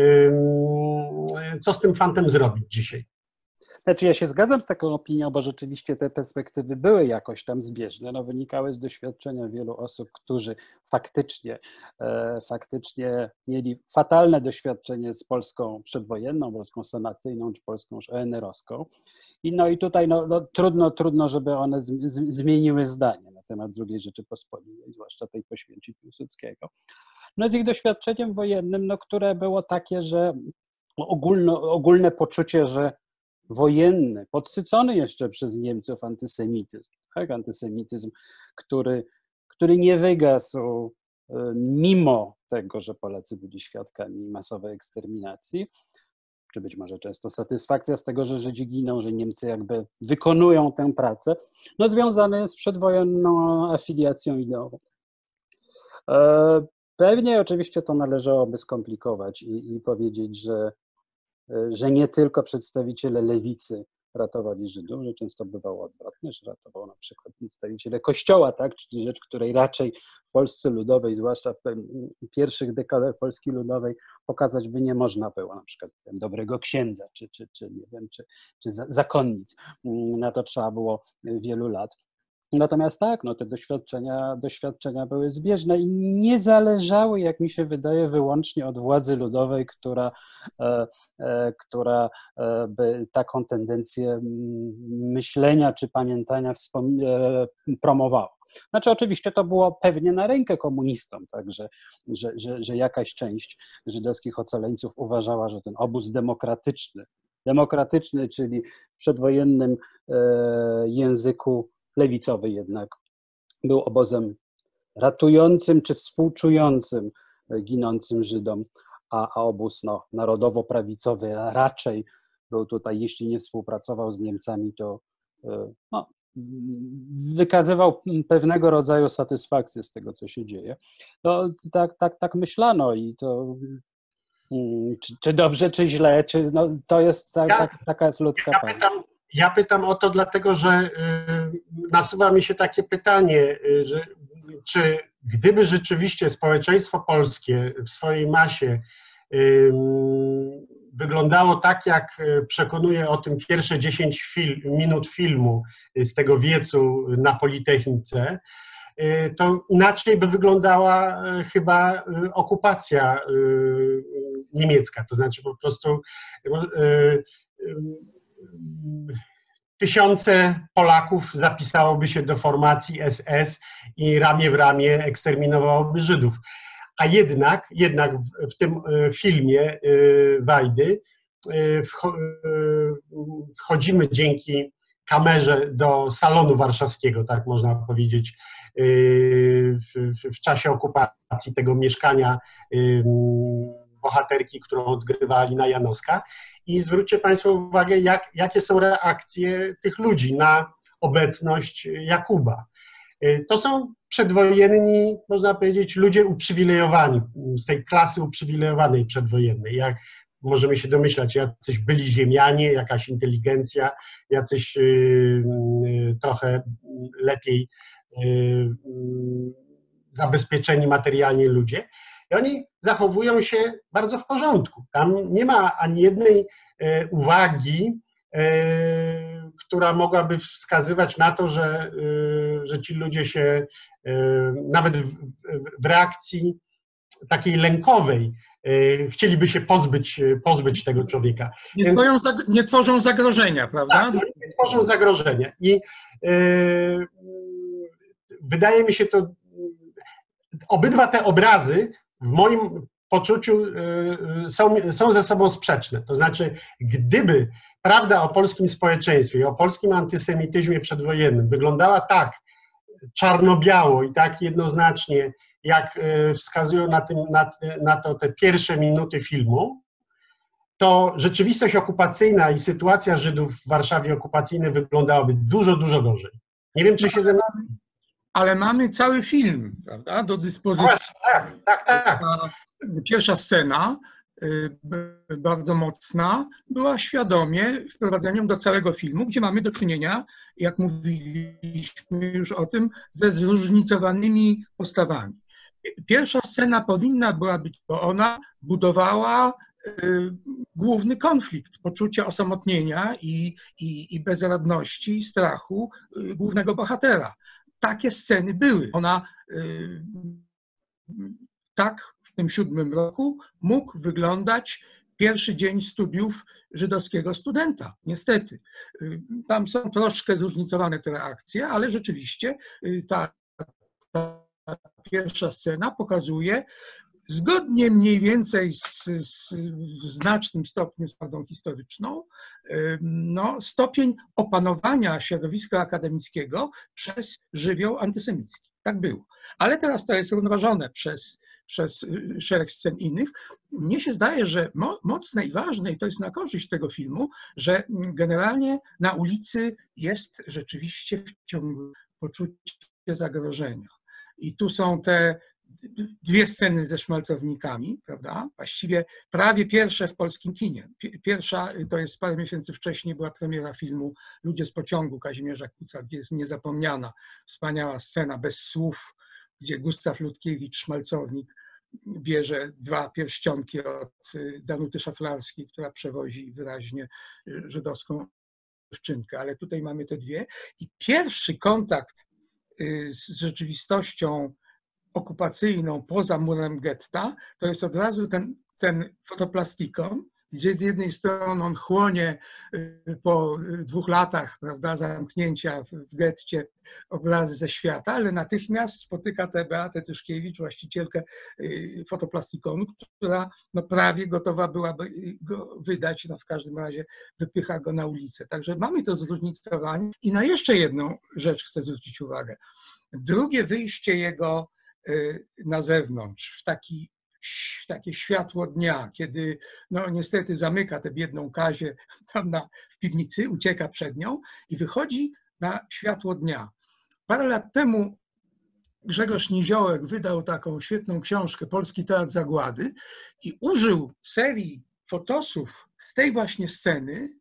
co z tym fantem zrobić dzisiaj? Znaczy ja się zgadzam z taką opinią, bo rzeczywiście te perspektywy były jakoś tam zbieżne, no, wynikały z doświadczenia wielu osób, którzy faktycznie, e, faktycznie mieli fatalne doświadczenie z Polską przedwojenną, Polską sanacyjną czy Polską już O N R-owską. I no i tutaj no, no, trudno, trudno, żeby one z, z, zmieniły zdanie na temat drugiej Rzeczypospolitej, zwłaszcza tej po śmierci Piłsudskiego. No z ich doświadczeniem wojennym, no, które było takie, że ogólno, ogólne poczucie, że wojenny, podsycony jeszcze przez Niemców antysemityzm, tak? Antysemityzm, który, który nie wygasł mimo tego, że Polacy byli świadkami masowej eksterminacji, czy być może często satysfakcja z tego, że Żydzi giną, że Niemcy jakby wykonują tę pracę, no związany jest z przedwojenną afiliacją ideową. Pewnie oczywiście to należałoby skomplikować i, i powiedzieć, że że nie tylko przedstawiciele lewicy ratowali Żydów, że często bywało odwrotnie, że ratował na przykład przedstawiciele Kościoła, tak, czyli rzecz, której raczej w Polsce Ludowej, zwłaszcza w tych pierwszych dekadach Polski Ludowej, pokazać by nie można było, na przykład wiem, dobrego księdza, czy, czy, czy nie wiem, czy, czy zakonnic. Na to trzeba było wielu lat. Natomiast tak, no te doświadczenia, doświadczenia były zbieżne i nie zależały, jak mi się wydaje, wyłącznie od władzy ludowej, która, e, e, która e, by taką tendencję myślenia czy pamiętania wspom- e, promowała. Znaczy oczywiście to było pewnie na rękę komunistom, tak, że, że, że, że jakaś część żydowskich ocaleńców uważała, że ten obóz demokratyczny, demokratyczny, czyli w przedwojennym e, języku lewicowy jednak był obozem ratującym czy współczującym ginącym Żydom, a, a obóz no, narodowo-prawicowy raczej był tutaj, jeśli nie współpracował z Niemcami, to no, wykazywał pewnego rodzaju satysfakcję z tego, co się dzieje. No, tak, tak, tak myślano i to czy, czy dobrze, czy źle, czy no, to jest ta, ta, taka jest ludzka ja pamięć. pytam, ja pytam o to dlatego, że y, nasuwa mi się takie pytanie, y, że czy gdyby rzeczywiście społeczeństwo polskie w swojej masie y, wyglądało tak, jak przekonuje o tym pierwsze dziesięć fil, minut filmu z tego wiecu na Politechnice, y, to inaczej by wyglądała y, chyba y, okupacja y, niemiecka, to znaczy po prostu y, tysiące Polaków zapisałoby się do formacji S S i ramię w ramię eksterminowałoby Żydów. A jednak, jednak w tym filmie Wajdy wchodzimy dzięki kamerze do salonu warszawskiego, tak można powiedzieć, w, w czasie okupacji tego mieszkania bohaterki, którą odgrywała Alina Janowska. I zwróćcie Państwo uwagę, jak, jakie są reakcje tych ludzi na obecność Jakuba. To są przedwojenni, można powiedzieć, ludzie uprzywilejowani, z tej klasy uprzywilejowanej przedwojennej. Jak możemy się domyślać, jacyś byli ziemianie, jakaś inteligencja, jacyś yy, yy, trochę lepiej yy, zabezpieczeni materialnie ludzie. I oni zachowują się bardzo w porządku. Tam nie ma ani jednej e, uwagi, e, która mogłaby wskazywać na to, że, e, że ci ludzie się e, nawet w, w reakcji takiej lękowej e, chcieliby się pozbyć, pozbyć tego człowieka. Nie, Więc, tworzą, nie tworzą zagrożenia, prawda? Tak, nie tworzą zagrożenia. I e, wydaje mi się to, obydwa te obrazy w moim poczuciu są, są ze sobą sprzeczne. To znaczy, gdyby prawda o polskim społeczeństwie i o polskim antysemityzmie przedwojennym wyglądała tak czarno-biało i tak jednoznacznie, jak wskazują na, tym, na, na to te pierwsze minuty filmu, to rzeczywistość okupacyjna i sytuacja Żydów w Warszawie okupacyjnej wyglądałaby dużo, dużo gorzej. Nie wiem, czy się ze mną... Ale mamy cały film, prawda, do dyspozycji. Tak, tak, tak. Pierwsza scena, bardzo mocna, była świadomie wprowadzeniem do całego filmu, gdzie mamy do czynienia, jak mówiliśmy już o tym, ze zróżnicowanymi postawami. Pierwsza scena powinna była być, bo ona budowała główny konflikt, poczucie osamotnienia i, i, i bezradności, i strachu głównego bohatera. Takie sceny były. Ona tak w tym siódmym roku mógł wyglądać pierwszy dzień studiów żydowskiego studenta. Niestety. Tam są troszkę zróżnicowane te reakcje, ale rzeczywiście ta, ta pierwsza scena pokazuje, zgodnie mniej więcej z, z, w znacznym stopniu z prawdą historyczną, no, stopień opanowania środowiska akademickiego przez żywioł antysemicki. Tak było. Ale teraz to jest równoważone przez, przez szereg scen innych. Mnie się zdaje, że mo, mocne i ważne, i to jest na korzyść tego filmu, że generalnie na ulicy jest rzeczywiście ciągle poczucie zagrożenia. I tu są te dwie sceny ze szmalcownikami, prawda? Właściwie prawie pierwsze w polskim kinie. Pierwsza to jest parę miesięcy wcześniej, była premiera filmu Ludzie z pociągu Kazimierza Kuca, gdzie jest niezapomniana, wspaniała scena bez słów, gdzie Gustaw Ludkiewicz, szmalcownik, bierze dwa pierścionki od Danuty Szaflarskiej, która przewozi wyraźnie żydowską dziewczynkę, ale tutaj mamy te dwie. I pierwszy kontakt z rzeczywistością okupacyjną poza murem getta, to jest od razu ten, ten fotoplastikon, gdzie z jednej strony on chłonie po dwóch latach, prawda, zamknięcia w getcie obrazy ze świata, ale natychmiast spotyka tę Beatę Tyszkiewicz, właścicielkę fotoplastikonu, która no, prawie gotowa byłaby go wydać, no w każdym razie wypycha go na ulicę. Także mamy to zróżnicowanie. I na jeszcze jedną rzecz chcę zwrócić uwagę. Drugie wyjście jego na zewnątrz, w, taki, w takie światło dnia, kiedy no niestety zamyka tę biedną Kazię tam na, w piwnicy, ucieka przed nią i wychodzi na światło dnia. Parę lat temu Grzegorz Niziołek wydał taką świetną książkę Polski Teatr Zagłady i użył serii fotosów z tej właśnie sceny,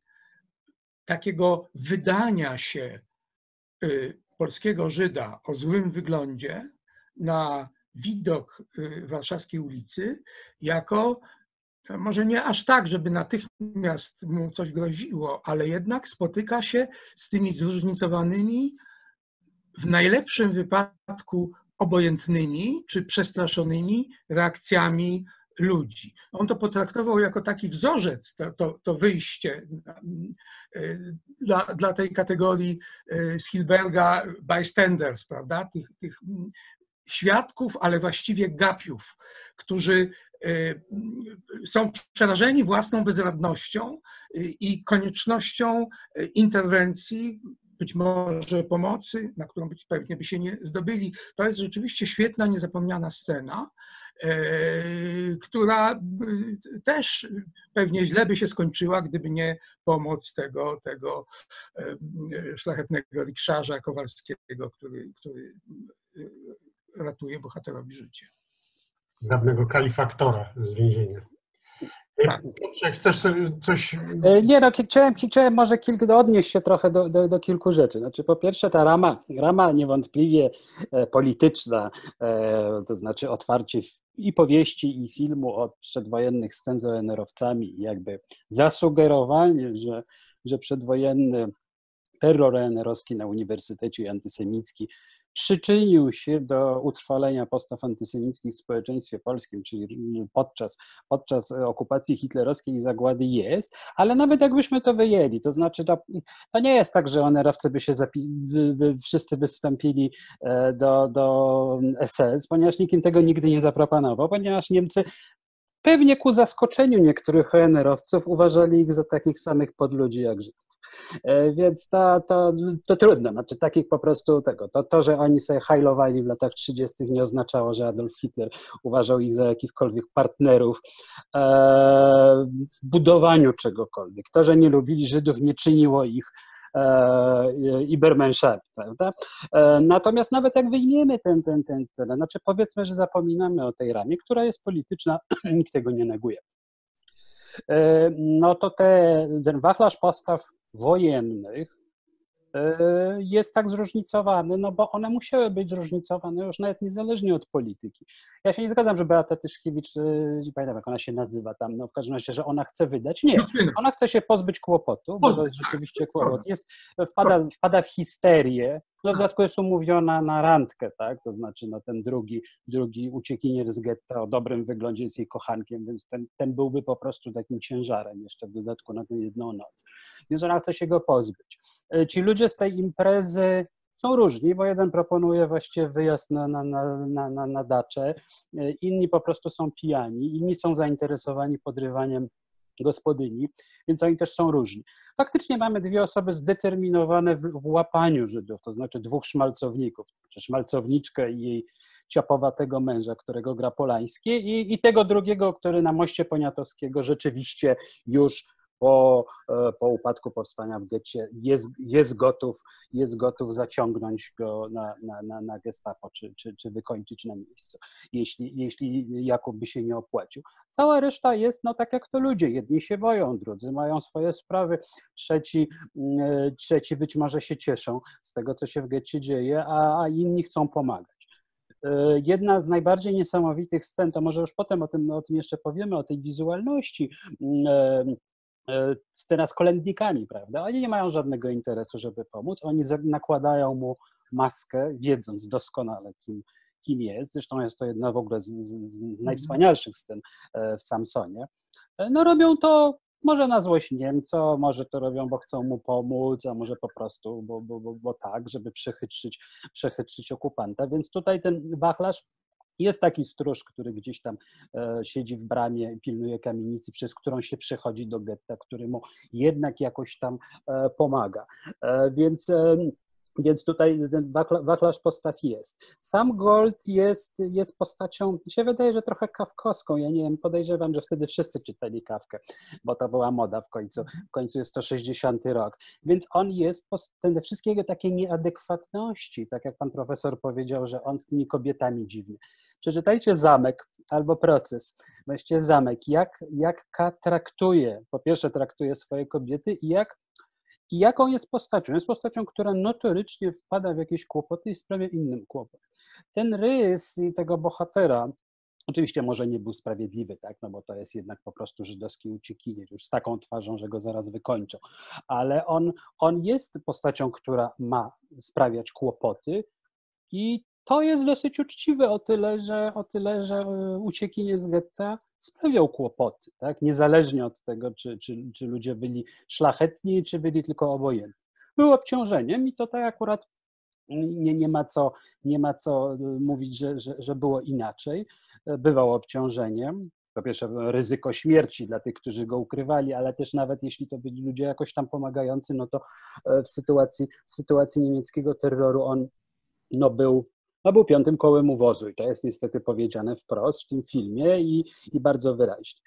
takiego wydania się polskiego Żyda o złym wyglądzie na widok warszawskiej ulicy jako, może nie aż tak, żeby natychmiast mu coś groziło, ale jednak spotyka się z tymi zróżnicowanymi, w najlepszym wypadku obojętnymi czy przestraszonymi reakcjami ludzi. On to potraktował jako taki wzorzec, to, to, to wyjście dla, dla tej kategorii Spielberga bystanders, prawda? Tych, tych świadków, ale właściwie gapiów, którzy są przerażeni własną bezradnością i koniecznością interwencji, być może pomocy, na którą być pewnie by się nie zdobyli. To jest rzeczywiście świetna, niezapomniana scena, która też pewnie źle by się skończyła, gdyby nie pomoc tego, tego szlachetnego rikszarza Kowalskiego, który, który ratuje bohaterowi życie. Dawnego kalifaktora z więzienia. Tak. Piotrze, chcesz coś... Nie, no, chciałem, chciałem może kilku, odnieść się trochę do, do, do kilku rzeczy. Znaczy, po pierwsze, ta rama, rama niewątpliwie polityczna, to znaczy otwarcie i powieści, i filmu od przedwojennych scen z O N R-owcami, jakby zasugerowanie, że, że przedwojenny terror O N R-owski na uniwersytecie i antysemicki przyczynił się do utrwalenia postaw antysemickich w społeczeństwie polskim, czyli podczas, podczas okupacji hitlerowskiej i zagłady jest, ale nawet jakbyśmy to wyjęli, to znaczy to, to nie jest tak, że O N R-owcy by się zapis, by, by, wszyscy by wstąpili do, do S S, ponieważ nikt im tego nigdy nie zaproponował, ponieważ Niemcy pewnie ku zaskoczeniu niektórych O N R-owców uważali ich za takich samych podludzi jak Żydów. Więc to, to, to trudno, znaczy takich po prostu tego, to, to, że oni sobie hajlowali w latach trzydziestych nie oznaczało, że Adolf Hitler uważał ich za jakichkolwiek partnerów e, w budowaniu czegokolwiek. To, że nie lubili Żydów, nie czyniło ich e, Ibermenschami, prawda? E, natomiast nawet jak wyjmiemy ten, ten, ten, ten, znaczy powiedzmy, że zapominamy o tej ramie, która jest polityczna, nikt tego nie neguje. no to te, ten wachlarz postaw wojennych jest tak zróżnicowany, no bo one musiały być zróżnicowane już nawet niezależnie od polityki. Ja się nie zgadzam, że Beata Tyszkiewicz, nie pamiętam jak ona się nazywa tam, no w każdym razie, że ona chce wydać. Nie, ona chce się pozbyć kłopotu, bo to jest rzeczywiście kłopot. Jest, wpada, wpada w histerię, no w dodatku jest umówiona na randkę, tak, to znaczy no ten drugi, drugi uciekinier z getta o dobrym wyglądzie jest jej kochankiem, więc ten, ten byłby po prostu takim ciężarem jeszcze w dodatku na tę jedną noc. Więc ona chce się go pozbyć. Ci ludzie z tej imprezy są różni, bo jeden proponuje właściwie wyjazd na, na, na, na, na, na daczę, inni po prostu są pijani, inni są zainteresowani podrywaniem gospodyni, więc oni też są różni. Faktycznie mamy dwie osoby zdeterminowane w, w łapaniu Żydów, to znaczy dwóch szmalcowników, czy szmalcowniczkę i jej ciapowatego męża, którego gra Polański, i, i tego drugiego, który na moście Poniatowskiego rzeczywiście już po, po upadku powstania w getcie jest, jest, gotów, jest gotów zaciągnąć go na, na, na, na gestapo, czy, czy, czy wykończyć na miejscu, jeśli, jeśli Jakub by się nie opłacił. Cała reszta jest, no tak jak to ludzie, jedni się boją, drudzy mają swoje sprawy, trzeci, trzeci być może się cieszą z tego, co się w getcie dzieje, a, a inni chcą pomagać. Jedna z najbardziej niesamowitych scen, to może już potem o tym, o tym jeszcze powiemy, o tej wizualności, scena z kolędnikami, prawda? Oni nie mają żadnego interesu, żeby pomóc. Oni nakładają mu maskę, wiedząc doskonale, kim, kim jest. Zresztą jest to jedna w ogóle z, z, z najwspanialszych scen w Samsonie. No robią to może na złość Niemcom, może to robią, bo chcą mu pomóc, a może po prostu, bo, bo, bo, bo tak, żeby przechytrzyć, przechytrzyć okupanta. Więc tutaj ten wachlarz jest taki stróż, który gdzieś tam e, siedzi w bramie, pilnuje kamienicy, przez którą się przechodzi do getta, który mu jednak jakoś tam e, pomaga. E, więc, e, więc tutaj ten wachlarz postaw jest. Sam Gold jest, jest postacią, mi się wydaje, że trochę kafkowską. Ja nie wiem, podejrzewam, że wtedy wszyscy czytali Kafkę, bo to była moda w końcu. W końcu jest to sześćdziesiąty rok. Więc on jest, te wszystkie jego takie nieadekwatności, tak jak pan profesor powiedział, że on z tymi kobietami dziwnie. Przeczytajcie Zamek albo Proces. Weźcie Zamek, jak, jak K traktuje, po pierwsze traktuje swoje kobiety i jak, i jaką jest postacią. Jest postacią, która notorycznie wpada w jakieś kłopoty i sprawia innym kłopot. Ten rys tego bohatera, oczywiście może nie był sprawiedliwy, tak, no bo to jest jednak po prostu żydowski uciekinier, już z taką twarzą, że go zaraz wykończą, ale on, on jest postacią, która ma sprawiać kłopoty i to jest dosyć uczciwe o tyle, że, o tyle, że uciekinier z getta sprawiał kłopoty, tak? Niezależnie od tego, czy, czy, czy ludzie byli szlachetni, czy byli tylko obojętni. Był obciążeniem i to tak akurat nie, nie, ma, co, nie ma co mówić, że, że, że było inaczej. Bywał obciążeniem. Po pierwsze ryzyko śmierci dla tych, którzy go ukrywali, ale też nawet jeśli to byli ludzie jakoś tam pomagający, no to w sytuacji, w sytuacji niemieckiego terroru on no, był No był piątym kołem u wozu i to jest niestety powiedziane wprost w tym filmie i, i bardzo wyraźnie.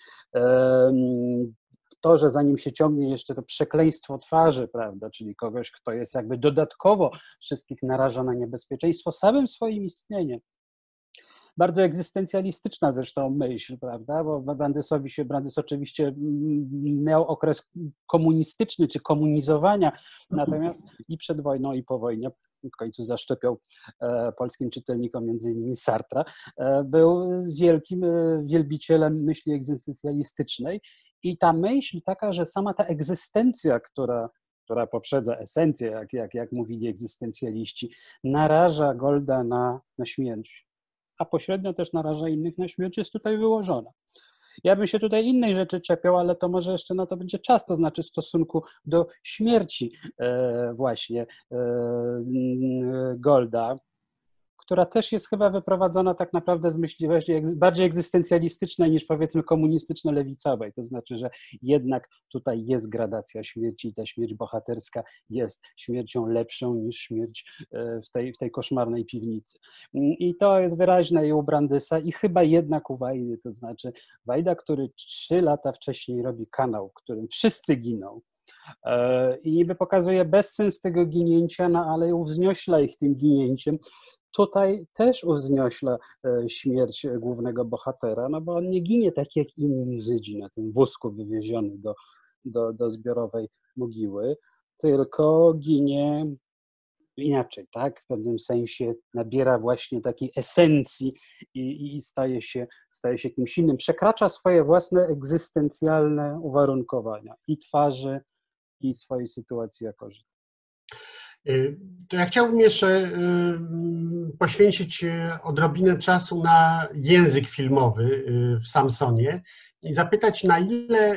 To, że za nim się ciągnie jeszcze to przekleństwo twarzy, prawda, czyli kogoś, kto jest jakby dodatkowo wszystkich naraża na niebezpieczeństwo samym swoim istnieniem. Bardzo egzystencjalistyczna zresztą myśl, prawda, bo Brandesowi się, Brandes oczywiście miał okres komunistyczny czy komunizowania, natomiast i przed wojną i po wojnie w końcu zaszczepiał e, polskim czytelnikom między innymi Sartra, e, był wielkim e, wielbicielem myśli egzystencjalistycznej i ta myśl taka, że sama ta egzystencja, która, która poprzedza esencję, jak, jak, jak mówili egzystencjaliści, naraża Golda na, na śmierć, a pośrednio też naraża innych na śmierć, jest tutaj wyłożona. Ja bym się tutaj innej rzeczy czepiał, ale to może jeszcze na to będzie czas, to znaczy w stosunku do śmierci e, właśnie e, Golda, która też jest chyba wyprowadzona tak naprawdę z myśli bardziej egzystencjalistycznej niż powiedzmy komunistyczno-lewicowej. To znaczy, że jednak tutaj jest gradacja śmierci i ta śmierć bohaterska jest śmiercią lepszą niż śmierć w tej, w tej koszmarnej piwnicy. I to jest wyraźne i u Brandesa i chyba jednak u Wajdy. To znaczy Wajda, który trzy lata wcześniej robi kanał, w którym wszyscy giną, i niby pokazuje bezsens tego ginięcia, no ale wzniośla ich tym ginięciem, tutaj też uwzniośla śmierć głównego bohatera, no bo on nie ginie tak jak inni Żydzi na tym wózku wywieziony do, do, do zbiorowej mogiły, tylko ginie inaczej, tak? W pewnym sensie nabiera właśnie takiej esencji i, i staje się, staje się kimś innym. Przekracza swoje własne egzystencjalne uwarunkowania i twarzy, i swojej sytuacji jako Żyd. To ja chciałbym jeszcze poświęcić odrobinę czasu na język filmowy w Samsonie i zapytać, na ile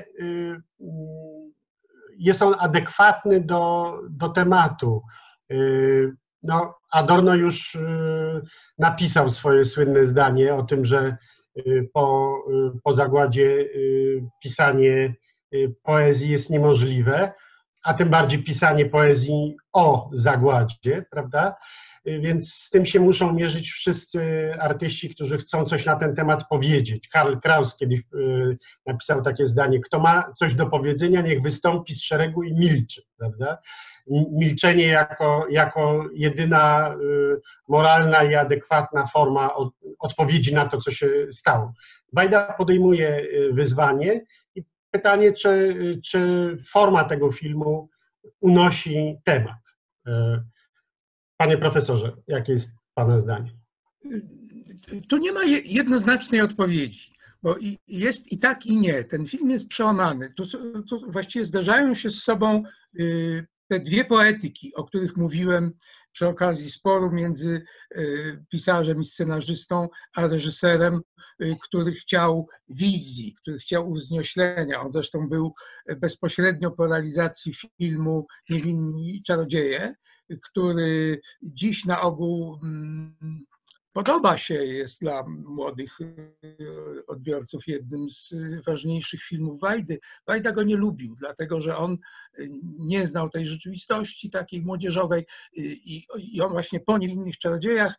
jest on adekwatny do, do tematu. No, Adorno już napisał swoje słynne zdanie o tym, że po, po zagładzie pisanie poezji jest niemożliwe, a tym bardziej pisanie poezji o zagładzie, prawda? Więc z tym się muszą mierzyć wszyscy artyści, którzy chcą coś na ten temat powiedzieć. Karl Kraus kiedyś napisał takie zdanie: kto ma coś do powiedzenia, niech wystąpi z szeregu i milczy, prawda? Milczenie jako, jako jedyna moralna i adekwatna forma odpowiedzi na to, co się stało. Wajda podejmuje wyzwanie i pytanie, czy, czy forma tego filmu unosi temat. Panie profesorze, jakie jest Pana zdanie? Tu nie ma jednoznacznej odpowiedzi, bo jest i tak, i nie. Ten film jest przełamany. Tu, tu właściwie zderzają się z sobą te dwie poetyki, o których mówiłem przy okazji sporu między pisarzem i scenarzystą, a reżyserem, który chciał wizji, który chciał uwznioślenia. On zresztą był bezpośrednio po realizacji filmu Niewinni Czarodzieje, który dziś na ogół podoba się, jest dla młodych odbiorców jednym z ważniejszych filmów Wajdy. Wajda go nie lubił, dlatego że on nie znał tej rzeczywistości takiej młodzieżowej i, i on właśnie po Niewinnych Czarodziejach,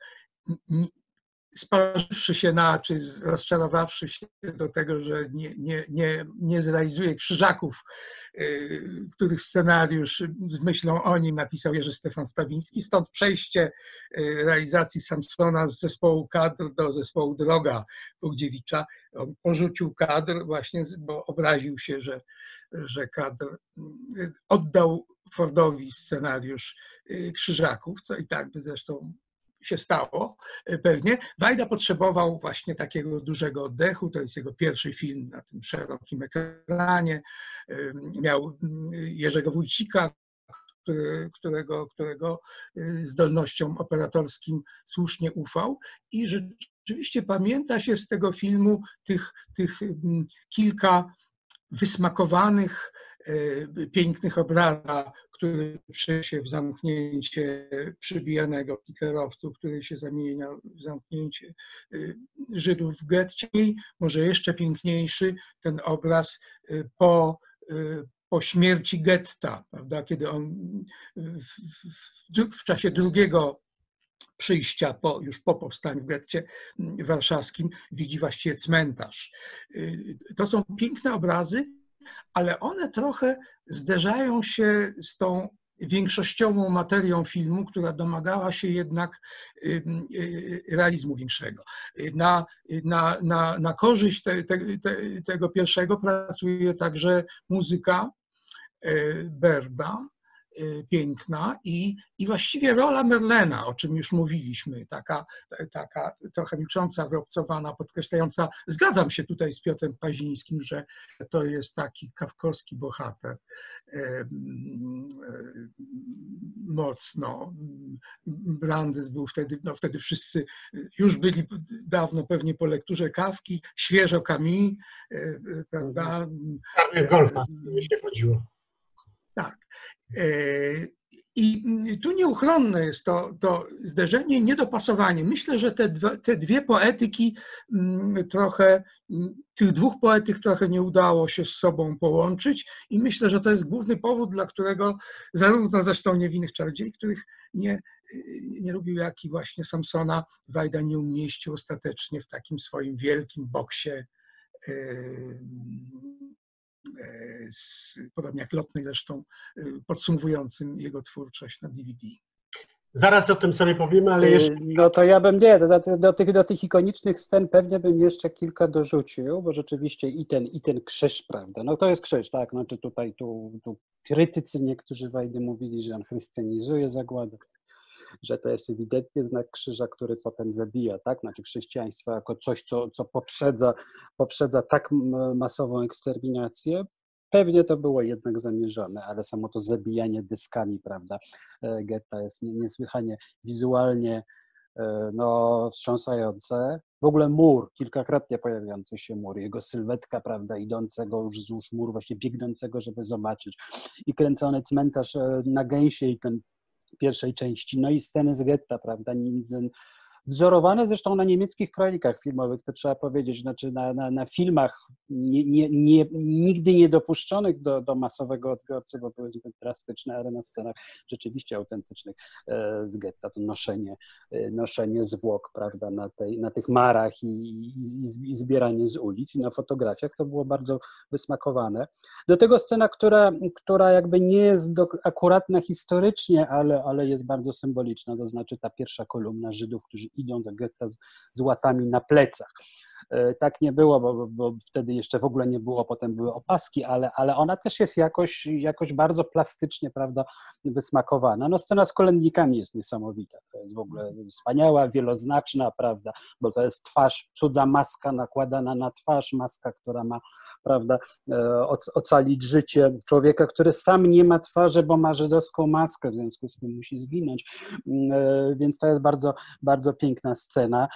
sparzywszy się na, czy rozczarowawszy się do tego, że nie, nie, nie, nie zrealizuje Krzyżaków, których scenariusz z myślą o nim napisał Jerzy Stefan Stawiński. Stąd przejście realizacji Samsona z zespołu kadr do zespołu Droga Bogdziewicza. On porzucił kadr właśnie, bo obraził się, że, że kadr oddał Fordowi scenariusz Krzyżaków, co i tak by zresztą się stało pewnie. Wajda potrzebował właśnie takiego dużego oddechu. To jest jego pierwszy film na tym szerokim ekranie. Miał Jerzego Wójcika, który, którego, którego zdolnościom operatorskim słusznie ufał. I rzeczywiście pamięta się z tego filmu tych, tych kilka wysmakowanych, pięknych obrazów, który przejął się w zamknięcie przybijanego hitlerowców, który się zamienia w zamknięcie Żydów w getcie. Może jeszcze piękniejszy ten obraz po, po śmierci getta, prawda? Kiedy on w, w, w czasie drugiego przyjścia, po, już po powstaniu w getcie warszawskim, widzi właściwie cmentarz. To są piękne obrazy, ale one trochę zderzają się z tą większościową materią filmu, która domagała się jednak realizmu większego. Na, na, na, na korzyść te, te, te, tego pierwszego pracuje także muzyka Berda, piękna i, i właściwie rola Merlena, o czym już mówiliśmy, taka, taka trochę milcząca, wyobcowana, podkreślająca. Zgadzam się tutaj z Piotrem Pazińskim, że to jest taki kafkowski bohater. Mocno. Brandes był wtedy, no wtedy wszyscy już byli dawno pewnie po lekturze Kafki, świeżo Camus, prawda? Czarnych golfa się chodziło. Tak. I tu nieuchronne jest to, to zderzenie, niedopasowanie. Myślę, że te dwie, te dwie poetyki trochę, tych dwóch poetyk trochę nie udało się z sobą połączyć i myślę, że to jest główny powód, dla którego zarówno zresztą Niewinnych Czarodziei, których nie, nie lubił, jak i właśnie Samsona, Wajda nie umieścił ostatecznie w takim swoim wielkim boksie, podobnie jak Lotnej zresztą, podsumowującym jego twórczość na D V D. Zaraz o tym sobie powiemy, ale jeszcze... No to ja bym, nie, do, do, tych, do tych ikonicznych scen pewnie bym jeszcze kilka dorzucił, bo rzeczywiście i ten, i ten krzyż, prawda, no to jest krzyż, tak, znaczy tutaj tu, tu krytycy niektórzy Wajdy mówili, że on chrystianizuje zagładę, że to jest ewidentnie znak krzyża, który potem zabija, tak, znaczy chrześcijaństwo jako coś, co, co poprzedza, poprzedza tak masową eksterminację. Pewnie to było jednak zamierzone, ale samo to zabijanie dyskami, prawda, getta jest niesłychanie wizualnie no, wstrząsające. W ogóle mur, kilkakrotnie pojawiający się mur, jego sylwetka, prawda, idącego już wzdłuż muru, właśnie biegnącego, żeby zobaczyć. I kręcony cmentarz na Gęsiej, ten pierwszej części, no i sceny z getta, prawda, wzorowane zresztą na niemieckich kronikach filmowych, to trzeba powiedzieć, znaczy na, na, na filmach nie, nie, nie, nigdy nie dopuszczonych do, do masowego odbiorcy, bo były zbyt drastyczne, ale na scenach rzeczywiście autentycznych e, z getta, to noszenie, e, noszenie zwłok, prawda, na, tej, na tych marach i, i, i zbieranie z ulic i na fotografiach, to było bardzo wysmakowane. Do tego scena, która, która jakby nie jest do, akuratna historycznie, ale, ale jest bardzo symboliczna, to znaczy ta pierwsza kolumna Żydów, którzy idą do getta z, z łatami na plecach. Tak nie było, bo, bo wtedy jeszcze w ogóle nie było, potem były opaski, ale, ale ona też jest jakoś, jakoś bardzo plastycznie, prawda, wysmakowana. No scena z kolędnikami jest niesamowita, to jest w ogóle wspaniała, wieloznaczna, prawda, bo to jest twarz, cudza maska nakładana na twarz, maska, która ma, prawda, ocalić życie człowieka, który sam nie ma twarzy, bo ma żydowską maskę, w związku z tym musi zginąć, więc to jest bardzo, bardzo piękna scena.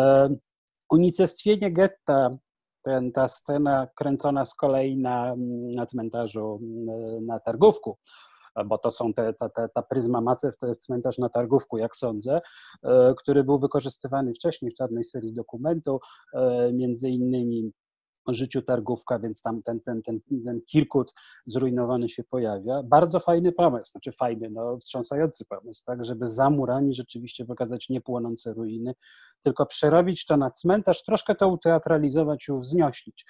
Unicestwienie getta, ten, ta scena kręcona z kolei na, na cmentarzu na Targówku, bo to są te, ta, ta, ta pryzma Macew, to jest cmentarz na Targówku, jak sądzę, który był wykorzystywany wcześniej w czarnej serii dokumentu, między innymi o życiu Targówka, więc tam ten, ten, ten, ten Kirkut zrujnowany się pojawia. Bardzo fajny pomysł, znaczy fajny, no wstrząsający pomysł, tak, żeby za murami rzeczywiście pokazać nie płonące ruiny, tylko przerobić to na cmentarz, troszkę to uteatralizować i uwznioślić,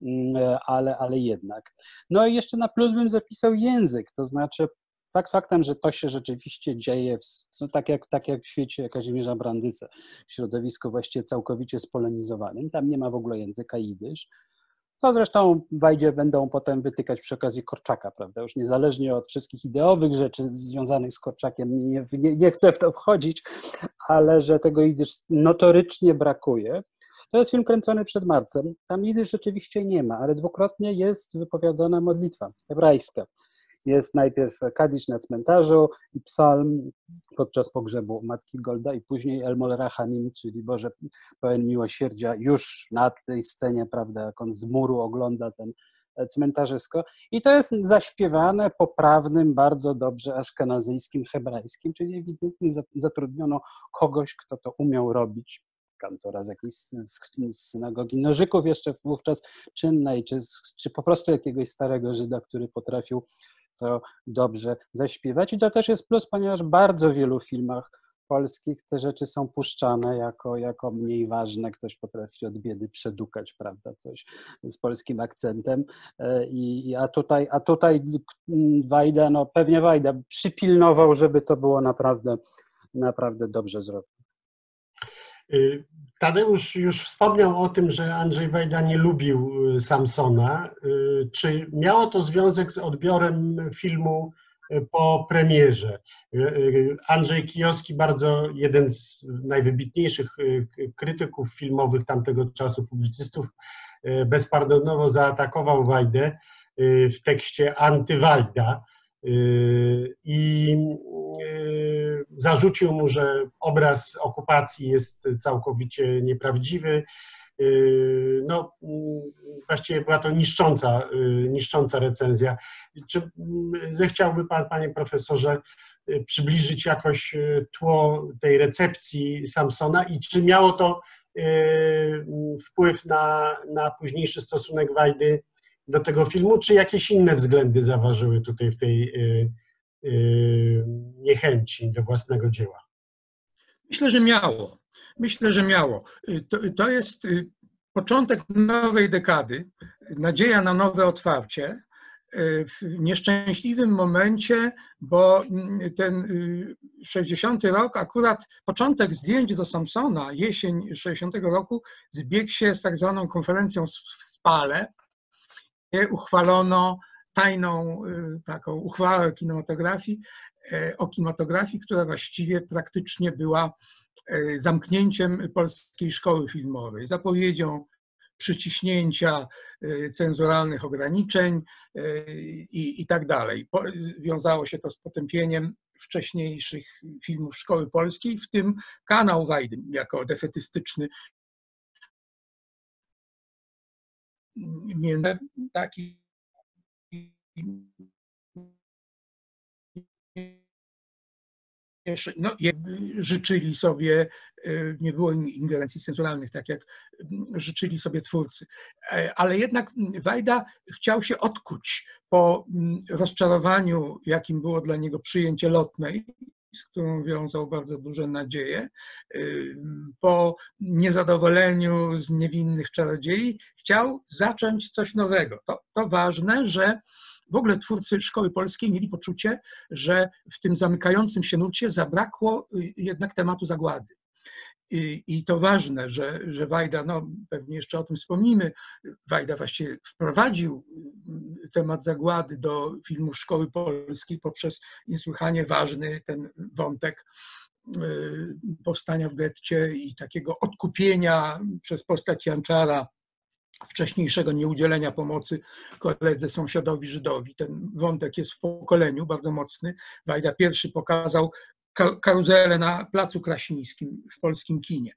ale, ale jednak. No i jeszcze na plus bym zapisał język, to znaczy fakt faktem, że to się rzeczywiście dzieje, w, no tak, jak, tak jak w świecie Kazimierza Brandysa, w środowisku właściwie całkowicie spolonizowanym, tam nie ma w ogóle języka jidysz. To zresztą Wajdzie będą potem wytykać przy okazji Korczaka, prawda? Już niezależnie od wszystkich ideowych rzeczy związanych z Korczakiem, nie, nie, nie chcę w to wchodzić, ale że tego jidysz notorycznie brakuje. To jest film kręcony przed marcem. Tam jidysz rzeczywiście nie ma, ale dwukrotnie jest wypowiadana modlitwa hebrajska. Jest najpierw Kadisz na cmentarzu i psalm podczas pogrzebu matki Golda i później El Mol Rachamim, czyli Boże pełen miłosierdzia już na tej scenie, prawda, jak on z muru ogląda ten cmentarzysko. I to jest zaśpiewane poprawnym, bardzo dobrze aszkenazyjskim, hebrajskim, czyli ewidentnie zatrudniono kogoś, kto to umiał robić. Kantora z jakiejś z synagogi Nożyków jeszcze wówczas czynnej, czy, czy po prostu jakiegoś starego Żyda, który potrafił to dobrze zaśpiewać. I to też jest plus, ponieważ w bardzo wielu filmach polskich te rzeczy są puszczane jako, jako mniej ważne. Ktoś potrafi od biedy przedukać, prawda, coś z polskim akcentem. I, a, tutaj, a tutaj Wajda, no pewnie Wajda przypilnował, żeby to było naprawdę, naprawdę dobrze zrobione. Tadeusz już wspomniał o tym, że Andrzej Wajda nie lubił Samsona. Czy miało to związek z odbiorem filmu po premierze? Andrzej Kijowski, bardzo jeden z najwybitniejszych krytyków filmowych tamtego czasu, publicystów, bezpardonowo zaatakował Wajdę w tekście Antywajda i zarzucił mu, że obraz okupacji jest całkowicie nieprawdziwy. No, właściwie była to niszcząca, niszcząca recenzja. Czy zechciałby Pan, Panie Profesorze, przybliżyć jakoś tło tej recepcji Samsona i czy miało to wpływ na, na późniejszy stosunek Wajdy do tego filmu, czy jakieś inne względy zaważyły tutaj w tej niechęci do własnego dzieła? Myślę, że miało. Myślę, że miało. To, to jest początek nowej dekady, nadzieja na nowe otwarcie w nieszczęśliwym momencie, bo ten sześćdziesiąty rok, akurat początek zdjęć do Samsona, jesień sześćdziesiątego roku, zbiegł się z tak zwaną konferencją w Spale, gdzie uchwalono tajną taką uchwałę kinematografii, o kinematografii, która właściwie praktycznie była zamknięciem polskiej szkoły filmowej, zapowiedzią przyciśnięcia cenzuralnych ograniczeń i, i tak dalej. Wiązało się to z potępieniem wcześniejszych filmów szkoły polskiej, w tym Kanał Wajdy jako defetystyczny. Taki no, życzyli sobie, nie było ingerencji cenzuralnych, tak jak życzyli sobie twórcy. Ale jednak Wajda chciał się odkuć po rozczarowaniu, jakim było dla niego przyjęcie Lotnej, z którą wiązał bardzo duże nadzieje, po niezadowoleniu z Niewinnych Czarodziei, chciał zacząć coś nowego. To, to ważne, że w ogóle twórcy szkoły polskiej mieli poczucie, że w tym zamykającym się nurcie zabrakło jednak tematu zagłady. I, i to ważne, że, że Wajda, no pewnie jeszcze o tym wspomnimy, Wajda właściwie wprowadził temat zagłady do filmów szkoły polskiej poprzez niesłychanie ważny ten wątek powstania w getcie i takiego odkupienia przez postać Janczara wcześniejszego nieudzielenia pomocy koledze sąsiadowi Żydowi. Ten wątek jest w pokoleniu bardzo mocny. Wajda pierwszy pokazał karuzelę na Placu Krasińskim w polskim kinie.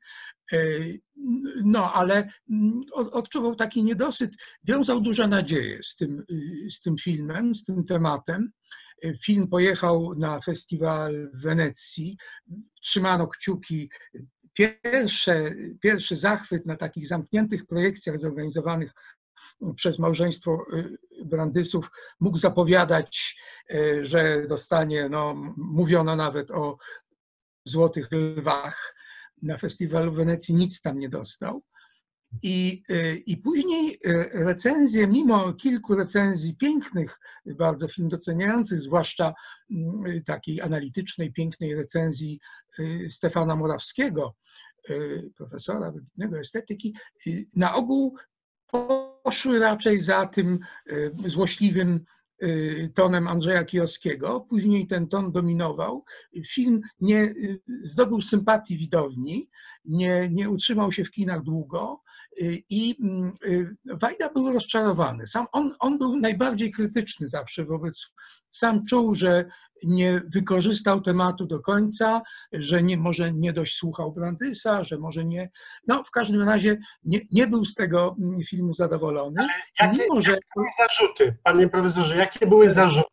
No, ale odczuwał taki niedosyt, wiązał duże nadzieje z tym, z tym filmem, z tym tematem. Film pojechał na festiwal w Wenecji, trzymano kciuki. Pierwsze, pierwszy zachwyt na takich zamkniętych projekcjach zorganizowanych przez małżeństwo Brandysów mógł zapowiadać, że dostanie, no, mówiono nawet o Złotych Lwach. Na festiwalu w Wenecji nic tam nie dostał. I, I później recenzje, mimo kilku recenzji pięknych, bardzo film doceniających, zwłaszcza takiej analitycznej, pięknej recenzji Stefana Morawskiego, profesora wybitnego estetyki, na ogół poszły raczej za tym złośliwym tonem Andrzeja Kijowskiego. Później ten ton dominował. Film nie zdobył sympatii widowni, nie, nie utrzymał się w kinach długo i Wajda był rozczarowany. Sam on, on był najbardziej krytyczny zawsze wobec, sam czuł, że nie wykorzystał tematu do końca, że nie, może nie dość słuchał Brandysa, że może nie, no w każdym razie nie, nie był z tego filmu zadowolony. Jakie, mimo, że... jakie były zarzuty, panie profesorze, jakie były zarzuty?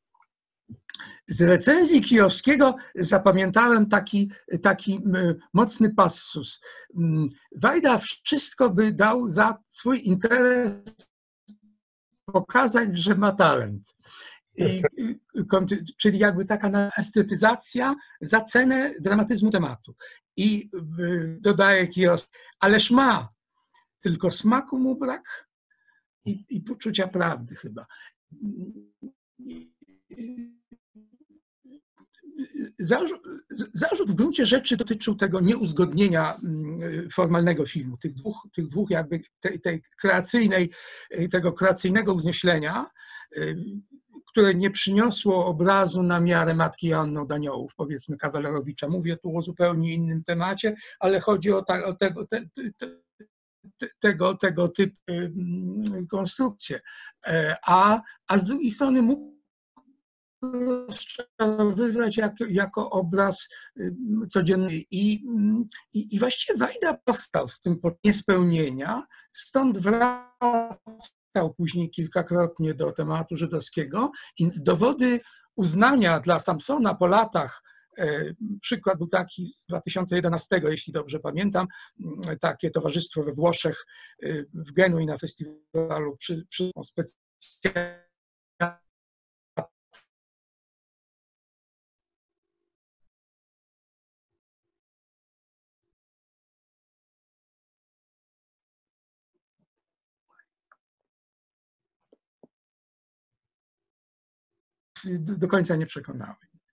Z recenzji Kijowskiego zapamiętałem taki, taki mocny passus. Wajda wszystko by dał za swój interes pokazać, że ma talent. I, czyli jakby taka estetyzacja za cenę dramatyzmu tematu. I dodaje Kijowski, ależ ma, tylko smaku mu brak i, i poczucia prawdy chyba. Zarzut, zarzut w gruncie rzeczy dotyczył tego nieuzgodnienia formalnego filmu, tych dwóch, tych dwóch jakby tej, tej kreacyjnej, tego kreacyjnego uznieślenia, które nie przyniosło obrazu na miarę Matki Joanny od Aniołów, powiedzmy Kawalerowicza. Mówię tu o zupełnie innym temacie, ale chodzi o, ta, o tego, te, te, te, tego, tego typu konstrukcje. A, a z drugiej strony mógł rozczarowywać jako, jako obraz codzienny. I, i, I właściwie Wajda powstał z tym niespełnienia, stąd wracał później kilkakrotnie do tematu żydowskiego i dowody uznania dla Samsona po latach, przykład był taki z dwa tysiące jedenastego, jeśli dobrze pamiętam, takie towarzystwo we Włoszech w Genui na festiwalu przy, przy specjalnie do końca nie przekonały.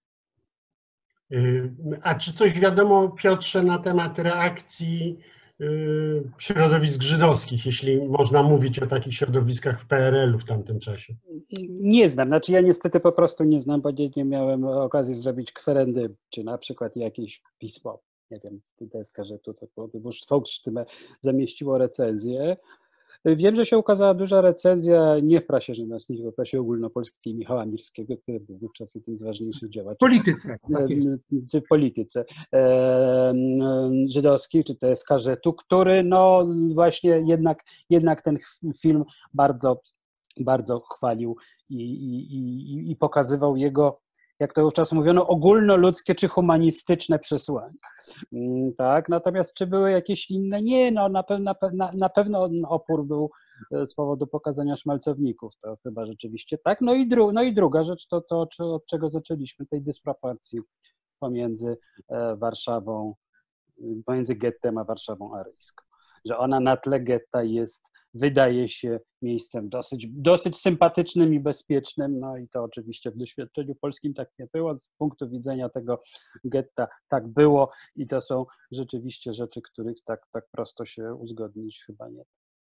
A czy coś wiadomo, Piotrze, na temat reakcji środowisk żydowskich, jeśli można mówić o takich środowiskach w P R L u w tamtym czasie? Nie znam, znaczy ja niestety po prostu nie znam, bo nie, nie miałem okazji zrobić kwerendy, czy na przykład jakieś pismo, nie wiem, deska, że tu już Volksstimme zamieściło recenzję. Wiem, że się ukazała duża recenzja, nie w prasie żydowskiej, tylko w prasie ogólnopolskiej Michała Mirskiego, który był wówczas jednym z ważniejszych działaczy. W polityce. Tak czy w polityce e, żydowskiej, czy to Skażetu, który no właśnie jednak, jednak ten film bardzo, bardzo chwalił i, i, i, i pokazywał jego, jak to wówczas mówiono, ogólnoludzkie czy humanistyczne przesłania. Tak? Natomiast czy były jakieś inne? Nie, no na, pe na, na pewno opór był z powodu pokazania szmalcowników, to chyba rzeczywiście tak. No i, dru no i druga rzecz to, to, od czego zaczęliśmy, tej dysproporcji pomiędzy Warszawą, pomiędzy gettem a Warszawą aryjską. Że ona na tle getta jest, wydaje się, miejscem dosyć, dosyć sympatycznym i bezpiecznym, no i to oczywiście w doświadczeniu polskim tak nie było, z punktu widzenia tego getta tak było i to są rzeczywiście rzeczy, których tak, tak prosto się uzgodnić chyba nie.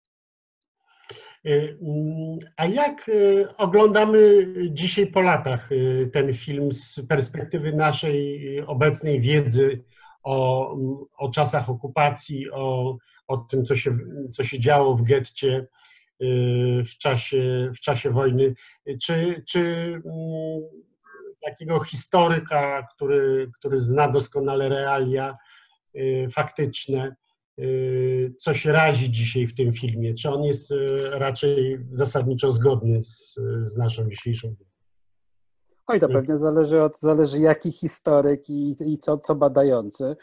A jak oglądamy dzisiaj po latach ten film z perspektywy naszej obecnej wiedzy o, o czasach okupacji, o, o tym, co się, co się działo w getcie w czasie, w czasie wojny? Czy, czy takiego historyka, który, który zna doskonale realia faktyczne, coś razi dzisiaj w tym filmie? Czy on jest raczej zasadniczo zgodny z, z naszą dzisiejszą wiedzą? Oj, to pewnie zależy od, zależy jaki historyk i, i co, co badający.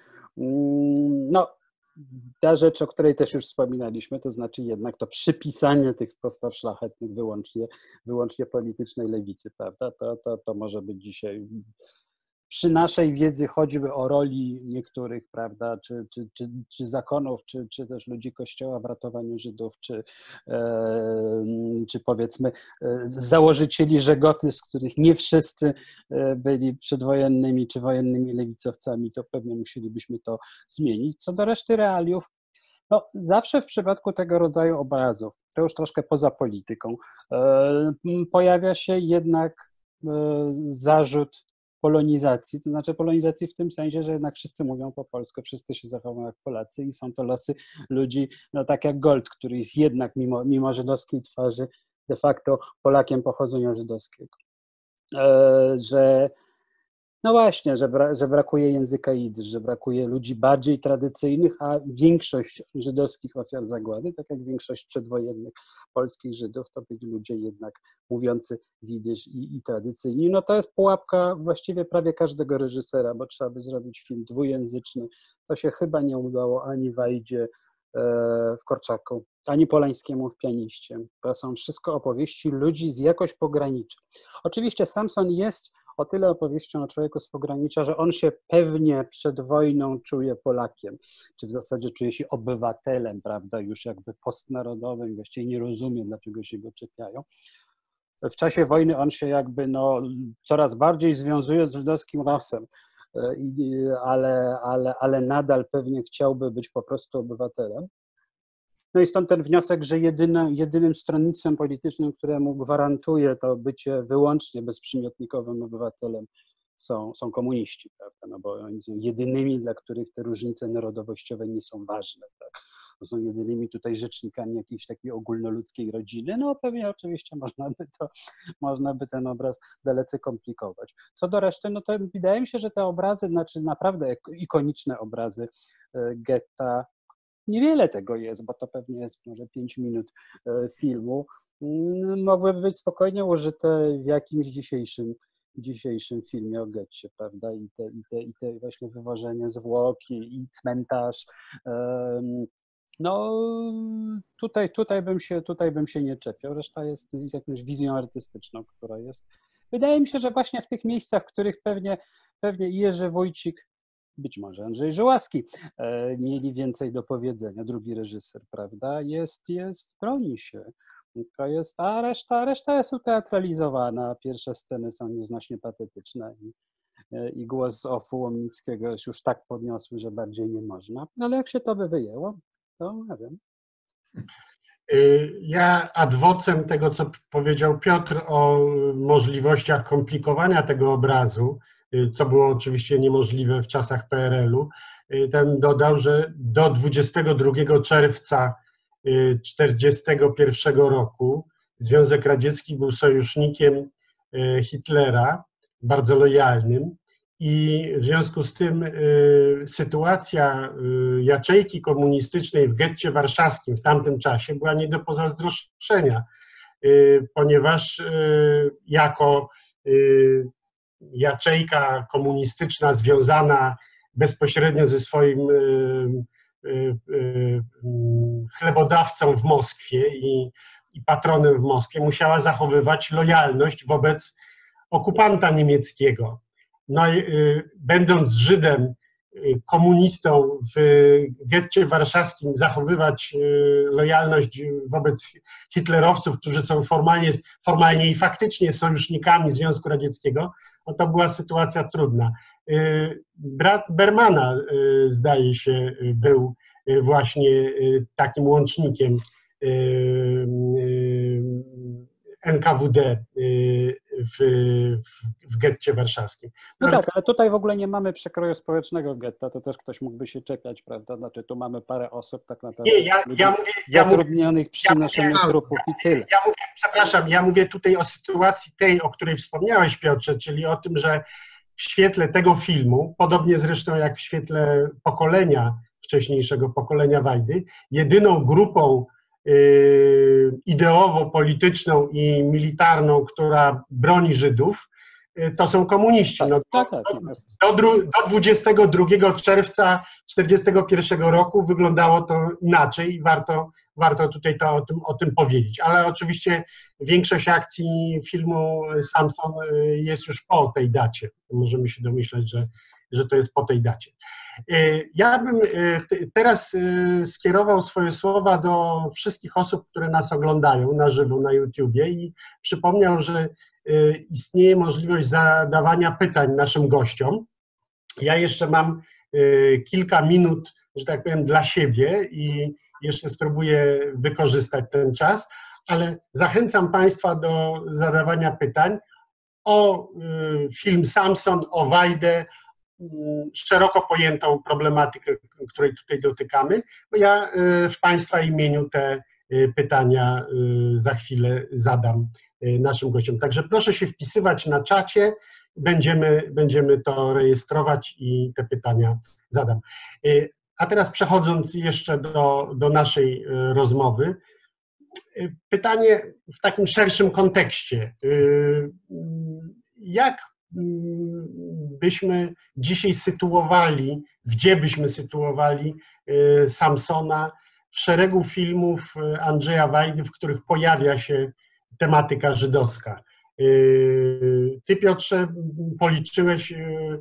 No, ta rzecz, o której też już wspominaliśmy, to znaczy jednak to przypisanie tych postaw szlachetnych wyłącznie, wyłącznie politycznej lewicy, prawda? To, to, to może być dzisiaj przy naszej wiedzy choćby o roli niektórych, prawda, czy, czy, czy, czy zakonów, czy, czy też ludzi Kościoła w ratowaniu Żydów, czy, e, czy powiedzmy założycieli Żegoty, z których nie wszyscy byli przedwojennymi czy wojennymi lewicowcami, to pewnie musielibyśmy to zmienić. Co do reszty realiów, no, zawsze w przypadku tego rodzaju obrazów, to już troszkę poza polityką, e, pojawia się jednak e, zarzut polonizacji, to znaczy polonizacji w tym sensie, że jednak wszyscy mówią po polsku, wszyscy się zachowują jak Polacy i są to losy ludzi, no tak jak Gold, który jest jednak mimo, mimo żydowskiej twarzy de facto Polakiem pochodzenia żydowskiego. E, że no właśnie, że, bra, że brakuje języka jidysz, że brakuje ludzi bardziej tradycyjnych, a większość żydowskich ofiar zagłady, tak jak większość przedwojennych polskich Żydów, to byli ludzie jednak mówiący jidysz i, i tradycyjni. No to jest pułapka właściwie prawie każdego reżysera, bo trzeba by zrobić film dwujęzyczny. To się chyba nie udało ani Wajdzie w Korczaku, ani Polańskiemu w Pianiście. To są wszystko opowieści ludzi z jakoś pogranicza. Oczywiście Samson jest o tyle opowieścią o człowieku z pogranicza, że on się pewnie przed wojną czuje Polakiem, czy w zasadzie czuje się obywatelem, prawda, już jakby postnarodowym, właściwie nie rozumie, dlaczego się go czepiają. W czasie wojny on się jakby no, coraz bardziej związuje z żydowskim losem, ale, ale, ale nadal pewnie chciałby być po prostu obywatelem. No i stąd ten wniosek, że jedyne, jedynym stronnictwem politycznym, któremu gwarantuje to bycie wyłącznie bezprzymiotnikowym obywatelem są, są komuniści, prawda? No bo oni są jedynymi, dla których te różnice narodowościowe nie są ważne. Tak? To są jedynymi tutaj rzecznikami jakiejś takiej ogólnoludzkiej rodziny. No pewnie oczywiście można by, to, można by ten obraz dalece komplikować. Co do reszty, no to wydaje mi się, że te obrazy, znaczy naprawdę ikoniczne obrazy getta, niewiele tego jest, bo to pewnie jest może pięć minut filmu, mogłyby być spokojnie użyte w jakimś dzisiejszym, dzisiejszym filmie o getcie, prawda? I te, i te, i te właśnie wywożenie zwłoki i cmentarz. No tutaj, tutaj, bym się, tutaj bym się nie czepiał, reszta jest z jakąś wizją artystyczną, która jest. Wydaje mi się, że właśnie w tych miejscach, w których pewnie, pewnie Jerzy Wójcik, być może Andrzej Żułaski mieli więcej do powiedzenia, drugi reżyser, prawda, jest, jest, broni się. To jest, a reszta, reszta jest uteatralizowana. Pierwsze sceny są nieznośnie patetyczne i, i głos z Offu Łomnickiego jest już tak podniosły, że bardziej nie można. Ale jak się to by wyjęło, to nie wiem. Ja ad vocem tego, co powiedział Piotr o możliwościach komplikowania tego obrazu, co było oczywiście niemożliwe w czasach P R L u, ten dodał, że do dwudziestego drugiego czerwca tysiąc dziewięćset czterdziestego pierwszego roku Związek Radziecki był sojusznikiem Hitlera, bardzo lojalnym, i w związku z tym sytuacja jaczejki komunistycznej w getcie warszawskim w tamtym czasie była nie do pozazdroszczenia, ponieważ jako jaczejka komunistyczna związana bezpośrednio ze swoim chlebodawcą w Moskwie i, i patronem w Moskwie musiała zachowywać lojalność wobec okupanta niemieckiego. No i będąc Żydem, komunistą w getcie warszawskim zachowywać lojalność wobec hitlerowców, którzy są formalnie, formalnie i faktycznie sojusznikami Związku Radzieckiego, no to była sytuacja trudna. Brat Bermana, zdaje się, był właśnie takim łącznikiem N K W D w, w, w getcie warszawskim. No tak, ale tutaj w ogóle nie mamy przekroju społecznego getta, to też ktoś mógłby się czepiać, prawda? Znaczy tu mamy parę osób tak naprawdę nie, ja, ja mówię, ja zatrudnionych mówię, przy ja noszeniu mówię, trupów i tyle. Ja mówię, przepraszam, ja mówię tutaj o sytuacji tej, o której wspomniałeś, Piotrze, czyli o tym, że w świetle tego filmu, podobnie zresztą jak w świetle pokolenia, wcześniejszego pokolenia Wajdy, jedyną grupą ideowo-polityczną i militarną, która broni Żydów, to są komuniści. No, tak, tak, do, do, do dwudziestego drugiego czerwca tysiąc dziewięćset czterdziestego pierwszego roku wyglądało to inaczej i warto, warto tutaj to, o, tym, o tym powiedzieć. Ale oczywiście większość akcji filmu Samson jest już po tej dacie. Możemy się domyślać, że, że to jest po tej dacie. Ja bym teraz skierował swoje słowa do wszystkich osób, które nas oglądają na żywo na YouTubie i przypomniał, że istnieje możliwość zadawania pytań naszym gościom. Ja jeszcze mam kilka minut, że tak powiem, dla siebie i jeszcze spróbuję wykorzystać ten czas, ale zachęcam Państwa do zadawania pytań o film Samson, o Wajdę, szeroko pojętą problematykę, której tutaj dotykamy, bo ja w Państwa imieniu te pytania za chwilę zadam naszym gościom. Także proszę się wpisywać na czacie, będziemy, będziemy to rejestrować i te pytania zadam. A teraz przechodząc jeszcze do, do naszej rozmowy, pytanie w takim szerszym kontekście. Jak byśmy dzisiaj sytuowali, gdzie byśmy sytuowali Samsona w szeregu filmów Andrzeja Wajdy, w których pojawia się tematyka żydowska? Ty, Piotrze, policzyłeś,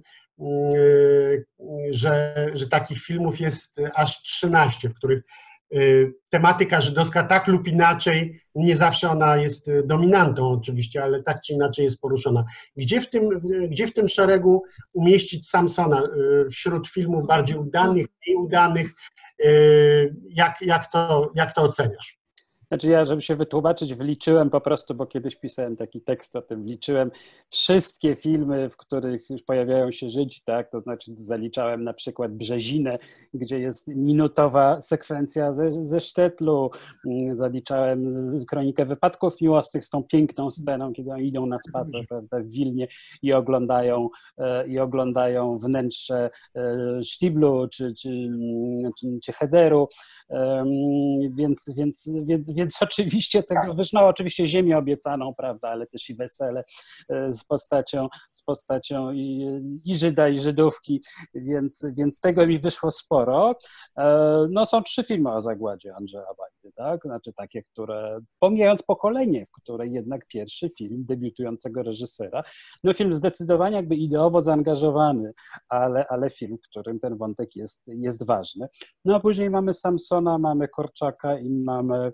że, że takich filmów jest aż trzynaście, w których tematyka żydowska tak lub inaczej, nie zawsze ona jest dominantą oczywiście, ale tak czy inaczej jest poruszona. Gdzie w tym, gdzie w tym szeregu umieścić Samsona wśród filmów bardziej udanych, mniej udanych? Jak, jak, to, jak to oceniasz? Znaczy ja, żeby się wytłumaczyć, wliczyłem po prostu, bo kiedyś pisałem taki tekst o tym, wliczyłem wszystkie filmy, w których już pojawiają się Żydzi, tak, to znaczy zaliczałem na przykład Brzezinę, gdzie jest minutowa sekwencja ze, ze Sztetlu, zaliczałem Kronikę Wypadków Miłosnych z tą piękną sceną, kiedy oni idą na spacer, prawda, w Wilnie i oglądają, i oglądają wnętrze Sztiblu czy, czy, czy, czy Hederu, więc, więc, więc Więc oczywiście tego, no oczywiście Ziemię Obiecaną, prawda, ale też i Wesele z postacią, z postacią i, i Żyda, i Żydówki, więc, więc tego mi wyszło sporo. No są trzy filmy o zagładzie Andrzeja Wajdy, tak, znaczy takie, które, pomijając pokolenie, w której jednak pierwszy film debiutującego reżysera, no film zdecydowanie jakby ideowo zaangażowany, ale, ale film, w którym ten wątek jest, jest ważny. No a później mamy Samsona, mamy Korczaka i mamy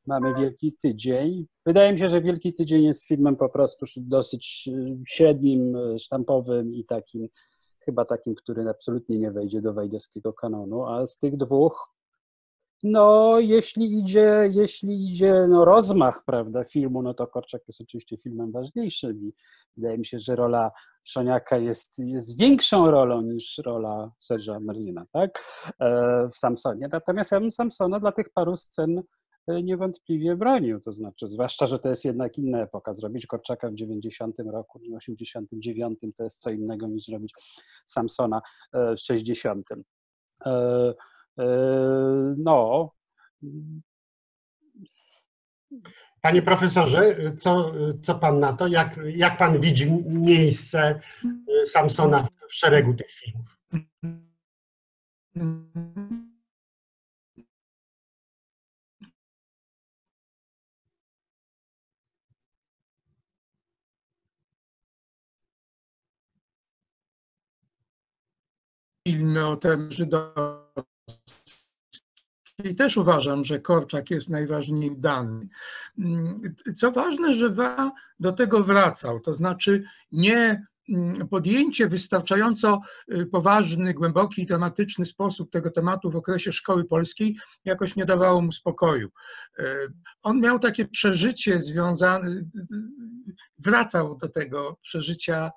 mamy Wielki Tydzień. Wydaje mi się, że Wielki Tydzień jest filmem po prostu dosyć średnim, sztampowym i takim, chyba takim, który absolutnie nie wejdzie do wajdowskiego kanonu, a z tych dwóch, no jeśli idzie, jeśli idzie no, rozmach, prawda, filmu, no to Korczak jest oczywiście filmem ważniejszym i wydaje mi się, że rola Wszoniaka jest, jest większą rolą niż rola Serge'a Merlina, tak, w Samsonie. Natomiast ja bym Samsona dla tych paru scen niewątpliwie bronił, to znaczy, zwłaszcza, że to jest jednak inna epoka. Zrobić Korczaka w dziewięćdziesiątym roku, w osiemdziesiątym dziewiątym to jest co innego niż zrobić Samsona w sześćdziesiątym. No. Panie profesorze, co, co pan na to? Jak, jak pan widzi miejsce Samsona w szeregu tych filmów? Filmy o tym żydowskim. I też uważam, że Korczak jest najważniej dany. Co ważne, że Wa do tego wracał, to znaczy nie podjęcie wystarczająco poważny, głęboki i tematyczny sposób tego tematu w okresie szkoły polskiej jakoś nie dawało mu spokoju. On miał takie przeżycie związane, wracał do tego przeżycia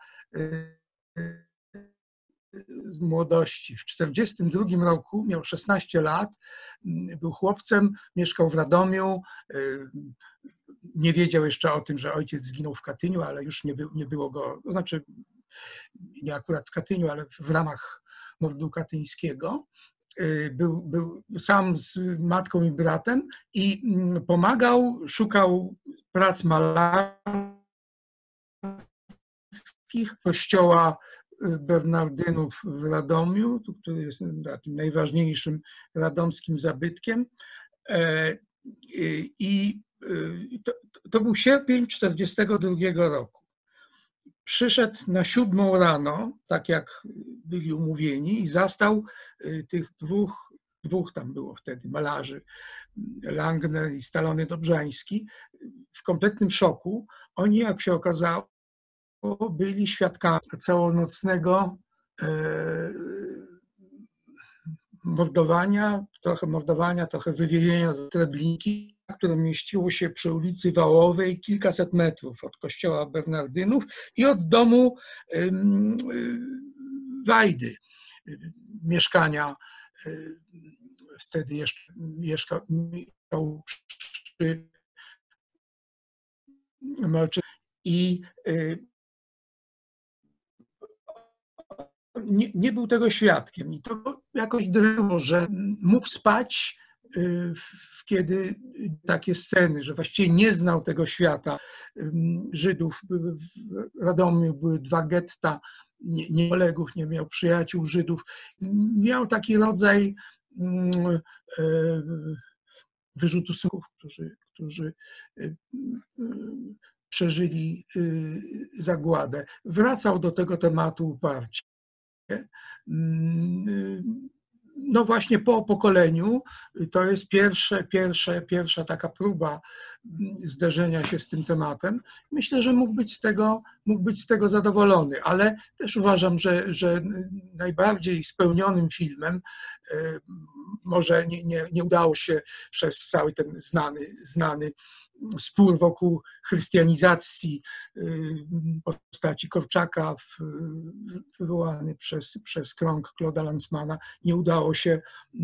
z młodości. W czterdziestym drugim roku miał szesnaście lat, był chłopcem, mieszkał w Radomiu, nie wiedział jeszcze o tym, że ojciec zginął w Katyniu, ale już nie, by, nie było go, to znaczy nie akurat w Katyniu, ale w ramach mordu katyńskiego. Był, był sam z matką i bratem i pomagał, szukał prac malarskich kościoła Bernardynów w Radomiu, który jest takim najważniejszym radomskim zabytkiem. I to, to był sierpień czterdziestego drugiego roku. Przyszedł na siódmą rano, tak jak byli umówieni, i zastał tych dwóch, dwóch tam było wtedy malarzy, Langner i Stalony Dobrzański, w kompletnym szoku. Oni, jak się okazało, byli świadkami całonocnego mordowania, trochę mordowania, trochę wywiezienia do Treblinki, które mieściło się przy ulicy Wałowej, kilkaset metrów od kościoła Bernardynów i od domu Wajdy, mieszkania. Wtedy jeszcze mieszkał przy Malczy. I Nie, nie był tego świadkiem i to jakoś dręczyło, że mógł spać, kiedy takie sceny, że właściwie nie znał tego świata Żydów. W Radomiu były dwa getta, nie, nie kolegów, nie miał przyjaciół Żydów. Miał taki rodzaj wyrzutu sumienia, którzy, którzy przeżyli zagładę. Wracał do tego tematu uparcie. No właśnie po pokoleniu to jest pierwsze, pierwsze, pierwsza taka próba zderzenia się z tym tematem. Myślę, że mógł być z tego, mógł być z tego zadowolony, ale też uważam, że, że najbardziej spełnionym filmem, może nie, nie, nie udało się przez cały ten znany, znany spór wokół chrystianizacji postaci Korczaka wywołany przez, przez krąg Claude'a Lanzmana, nie udało się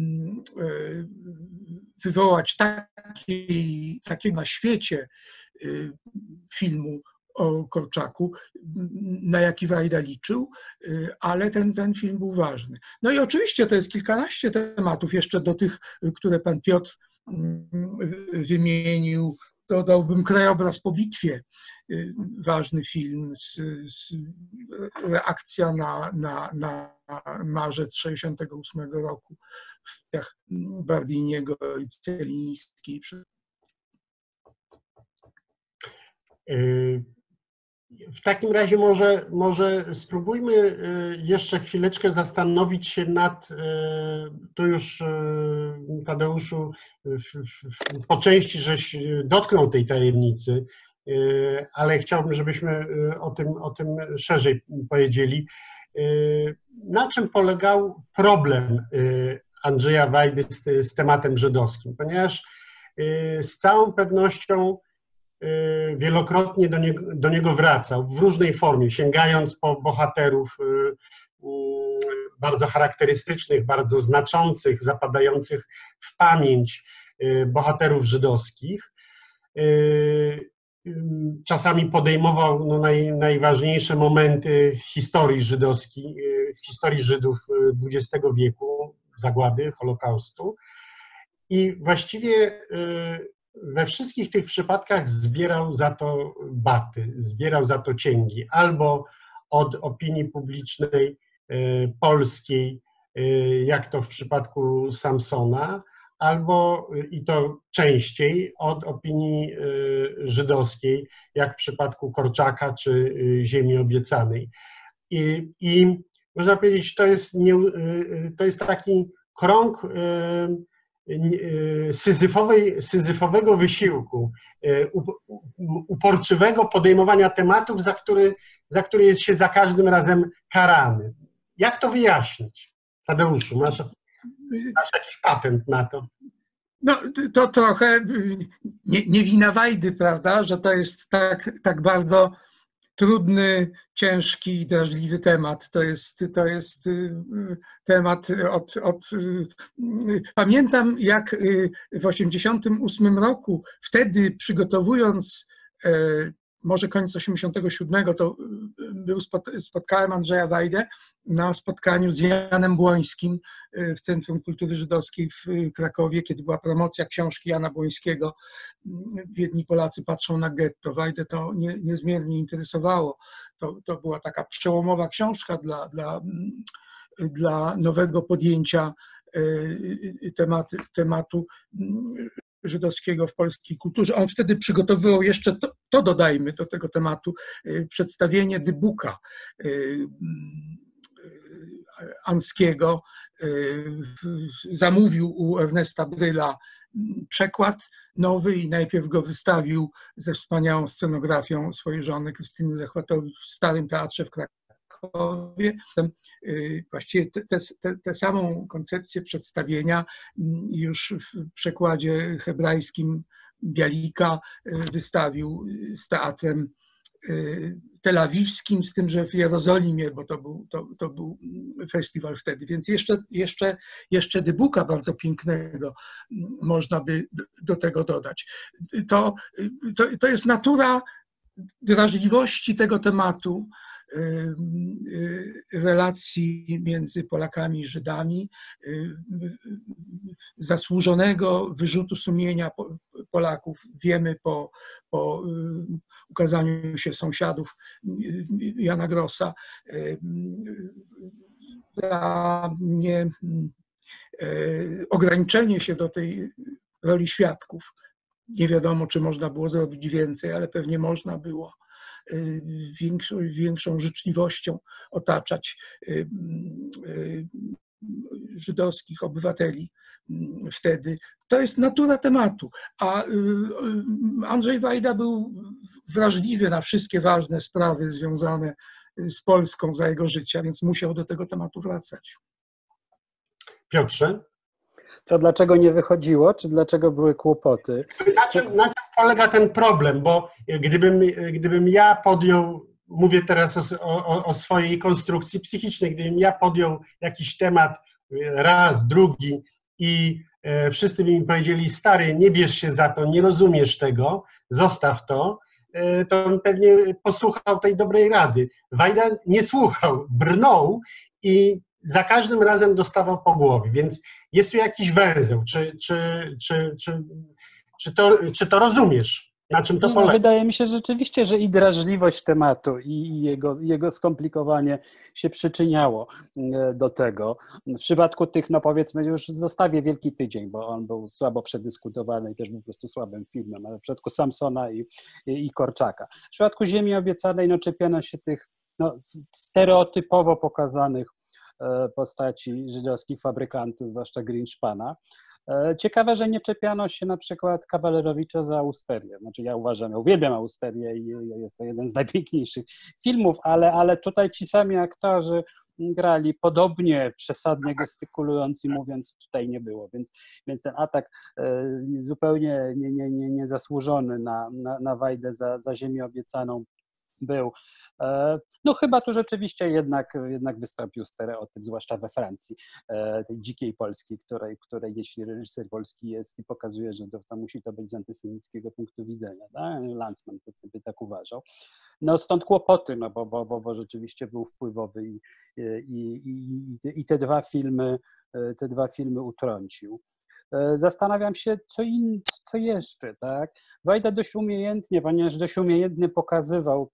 wywołać takiej, takiego na świecie filmu o Korczaku, na jaki Wajda liczył, ale ten, ten film był ważny. No i oczywiście to jest kilkanaście tematów jeszcze do tych, które pan Piotr wymienił. Dodałbym Krajobraz po bitwie, ważny film, z, z reakcja na, na, na marzec sześćdziesiątego ósmego roku w filmach Bardiniego i Celińskiej. w takim razie może, może spróbujmy jeszcze chwileczkę zastanowić się nad, tu już Tadeuszu po części żeś dotknął tej tajemnicy, ale chciałbym, żebyśmy o tym, o tym szerzej powiedzieli. Na czym polegał problem Andrzeja Wajdy z, z tematem żydowskim? Ponieważ z całą pewnością wielokrotnie do niego, do niego wracał w różnej formie, sięgając po bohaterów bardzo charakterystycznych, bardzo znaczących, zapadających w pamięć bohaterów żydowskich. Czasami podejmował no, naj, najważniejsze momenty historii żydowskiej, historii Żydów dwudziestego wieku, zagłady, Holokaustu. I właściwie we wszystkich tych przypadkach zbierał za to baty, zbierał za to cięgi, albo od opinii publicznej polskiej, jak to w przypadku Samsona, albo, i to częściej, od opinii żydowskiej, jak w przypadku Korczaka czy Ziemi Obiecanej. I, i można powiedzieć, to jest, nie, to jest taki krąg syzyfowej, syzyfowego wysiłku, uporczywego podejmowania tematów, za który, za który jest się za każdym razem karany. Jak to wyjaśnić? Tadeuszu, masz, masz jakiś patent na to? No, to trochę nie, nie wina Wajdy, prawda, że to jest tak, tak bardzo trudny, ciężki i drażliwy temat. To jest, to jest temat od, od... Pamiętam, jak w osiemdziesiątym ósmym roku, wtedy przygotowując, może koniec osiemdziesiątego siódmego, to był, spotkałem Andrzeja Wajdę na spotkaniu z Janem Błońskim w Centrum Kultury Żydowskiej w Krakowie, kiedy była promocja książki Jana Błońskiego Biedni Polacy patrzą na getto. Wajdę to nie, niezmiernie interesowało. To, to była taka przełomowa książka dla, dla, dla nowego podjęcia tematu, tematu żydowskiego w polskiej kulturze. On wtedy przygotowywał jeszcze, to, to dodajmy do tego tematu, przedstawienie Dybuka Anskiego. Zamówił u Ernesta Bryla przekład nowy i najpierw go wystawił ze wspaniałą scenografią swojej żony Krystyny Zachwatowicz w Starym Teatrze w Krakowie. Właściwie tę samą koncepcję przedstawienia już w przekładzie hebrajskim Bialika wystawił z teatrem telawiwskim, z tym, że w Jerozolimie, bo to był, to, to był festiwal wtedy, więc jeszcze, jeszcze, jeszcze Dybuka bardzo pięknego można by do tego dodać. To, to, to jest natura drażliwości tego tematu, relacji między Polakami i Żydami, zasłużonego wyrzutu sumienia Polaków. Wiemy po, po ukazaniu się Sąsiadów Jana Grossa, za nie, ograniczenie się do tej roli świadków. Nie wiadomo, czy można było zrobić więcej, ale pewnie można było większą, większą życzliwością otaczać żydowskich obywateli wtedy. To jest natura tematu. A Andrzej Wajda był wrażliwy na wszystkie ważne sprawy związane z Polską za jego życia, więc musiał do tego tematu wracać. Piotrze? To dlaczego nie wychodziło, czy dlaczego były kłopoty? Na czym, na czym polega ten problem? Bo gdybym, gdybym ja podjął, mówię teraz o, o, o swojej konstrukcji psychicznej, gdybym ja podjął jakiś temat raz, drugi i e, wszyscy by mi powiedzieli, stary, nie bierz się za to, nie rozumiesz tego, zostaw to, e, to on pewnie posłuchał tej dobrej rady. Wajda nie słuchał, brnął i za każdym razem dostawał po głowie, więc jest tu jakiś węzeł. Czy, czy, czy, czy, czy, to, czy to rozumiesz? Na czym to Nie, no, polega? wydaje mi się rzeczywiście, że i drażliwość tematu, i jego, jego skomplikowanie się przyczyniało do tego. W przypadku tych, no powiedzmy, już zostawię Wielki Tydzień, bo on był słabo przedyskutowany i też był po prostu słabym filmem, ale w przypadku Samsona i, i, i Korczaka. W przypadku Ziemi Obiecanej, no czepiano się tych no, stereotypowo pokazanych postaci żydowskich fabrykantów, zwłaszcza Greenspana. Ciekawe, że nie czepiano się na przykład Kawalerowicza za Austerię. Znaczy ja uważam, ja uwielbiam Austerię i jest to jeden z najpiękniejszych filmów, ale, ale tutaj ci sami aktorzy grali podobnie, przesadnie gestykulując i mówiąc, tutaj nie było. Więc, więc ten atak zupełnie nie, nie, nie, niezasłużony na, na, na Wajdę za, za Ziemię Obiecaną był. No chyba tu rzeczywiście jednak, jednak wystąpił stereotyp, zwłaszcza we Francji, tej dzikiej Polski, której, której jeśli reżyser polski jest i pokazuje, że to, to musi to być z antysemickiego punktu widzenia. Tak? Lanzmann by tak uważał. No stąd kłopoty, no bo, bo, bo, bo rzeczywiście był wpływowy i, i, i, i te dwa filmy, te dwa filmy utrącił. Zastanawiam się, co, in, co jeszcze, tak? Wajda dość umiejętnie, ponieważ dość umiejętnie pokazywał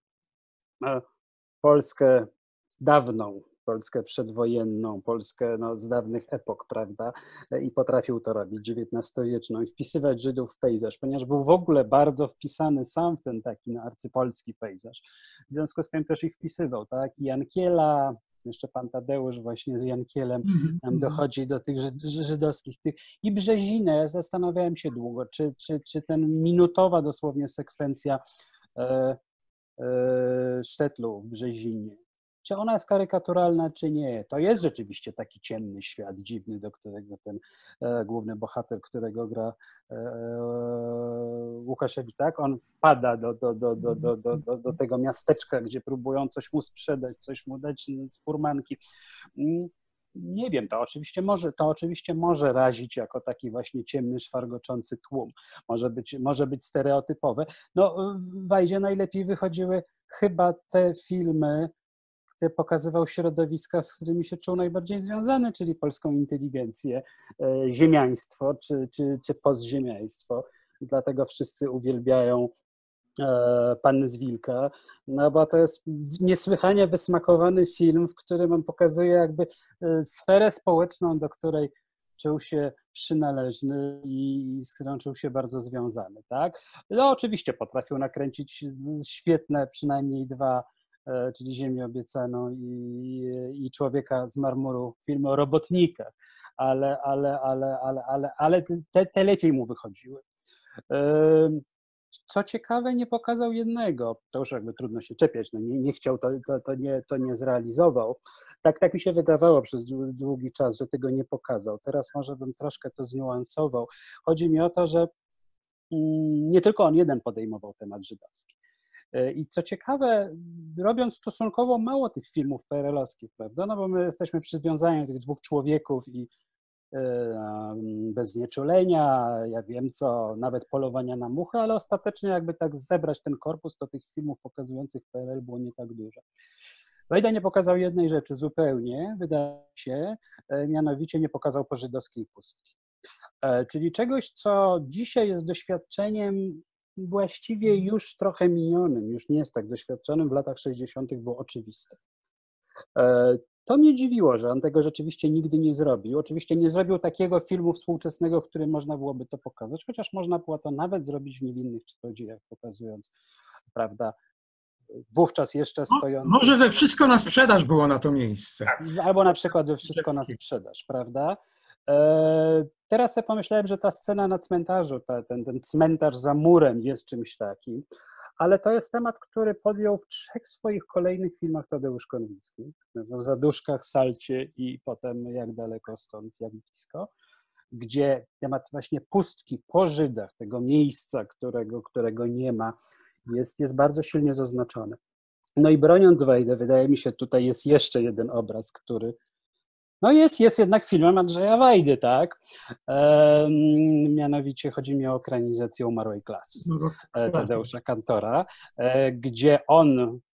Polskę dawną, Polskę przedwojenną, Polskę no, z dawnych epok, prawda? I potrafił to robić, dziewiętnastowieczną, i wpisywać Żydów w pejzaż, ponieważ był w ogóle bardzo wpisany sam w ten taki no, arcypolski pejzaż. W związku z tym też ich wpisywał, tak? I Jankiela, jeszcze pan Tadeusz właśnie z Jankielem nam dochodzi do tych żydowskich, tych i Brzezinę. Zastanawiałem się długo, czy, czy, czy ten minutowa dosłownie sekwencja e, Sztetlu w Brzezinie. Czy ona jest karykaturalna, czy nie? To jest rzeczywiście taki ciemny świat, dziwny, do którego ten e, główny bohater, którego gra e, Łukaszewicz, tak? On wpada do, do, do, do, do, do, do, do tego miasteczka, gdzie próbują coś mu sprzedać, coś mu dać z furmanki. Nie wiem, to oczywiście może, to oczywiście może razić jako taki właśnie ciemny, szwargoczący tłum. Może być, może być stereotypowe. No w Wajdzie najlepiej wychodziły chyba te filmy, które pokazywał środowiska, z którymi się czuł najbardziej związany, czyli polską inteligencję, ziemiaństwo czy, czy, czy postziemiaństwo. Dlatego wszyscy uwielbiają Panny z Wilka, no bo to jest niesłychanie wysmakowany film, w którym on pokazuje jakby sferę społeczną, do której czuł się przynależny i z którą czuł się bardzo związany, tak? No oczywiście potrafił nakręcić świetne przynajmniej dwa, czyli Ziemię Obiecaną i, i Człowieka z marmuru, filmy o robotnikach, ale, ale, ale, ale, ale, ale te, te lepiej mu wychodziły. Co ciekawe, nie pokazał jednego, to już jakby trudno się czepiać, no nie, nie chciał, to, to, to, nie, to nie zrealizował. Tak, tak mi się wydawało przez długi czas, że tego nie pokazał. Teraz może bym troszkę to zniuansował. Chodzi mi o to, że nie tylko on jeden podejmował temat żydowski. I co ciekawe, robiąc stosunkowo mało tych filmów P R L-owskich, prawda, no bo my jesteśmy przywiązani do tych dwóch człowieków i bez znieczulenia, ja wiem co, nawet polowania na muchy, ale ostatecznie jakby tak zebrać ten korpus, to tych filmów pokazujących P R L było nie tak dużo. Wajda nie pokazał jednej rzeczy zupełnie, wydaje się, mianowicie nie pokazał pożydowskiej pustki. Czyli czegoś, co dzisiaj jest doświadczeniem właściwie już trochę minionym, już nie jest tak doświadczonym, w latach sześćdziesiątych było oczywiste. To mnie dziwiło, że on tego rzeczywiście nigdy nie zrobił. Oczywiście nie zrobił takiego filmu współczesnego, w którym można byłoby to pokazać, chociaż można było to nawet zrobić w Niewinnych Czarodziejach, pokazując, prawda, wówczas jeszcze stojący... No, może we Wszystko na sprzedaż było na to miejsce. Albo na przykład we Wszystko na sprzedaż, prawda? Teraz sobie pomyślałem, że ta scena na cmentarzu, ta, ten, ten cmentarz za murem jest czymś takim, ale to jest temat, który podjął w trzech swoich kolejnych filmach Tadeusz Konwicki. W Zaduszkach, Salcie i potem Jak daleko stąd, jak blisko, gdzie temat właśnie pustki po Żydach, tego miejsca, którego, którego nie ma, jest, jest bardzo silnie zaznaczony. No i broniąc Wajdę, wydaje mi się, tutaj jest jeszcze jeden obraz, który no jest, jest jednak filmem Andrzeja Wajdy, tak? E, mianowicie chodzi mi o ekranizację Umarłej Klasy Tadeusza Kantora, e, gdzie on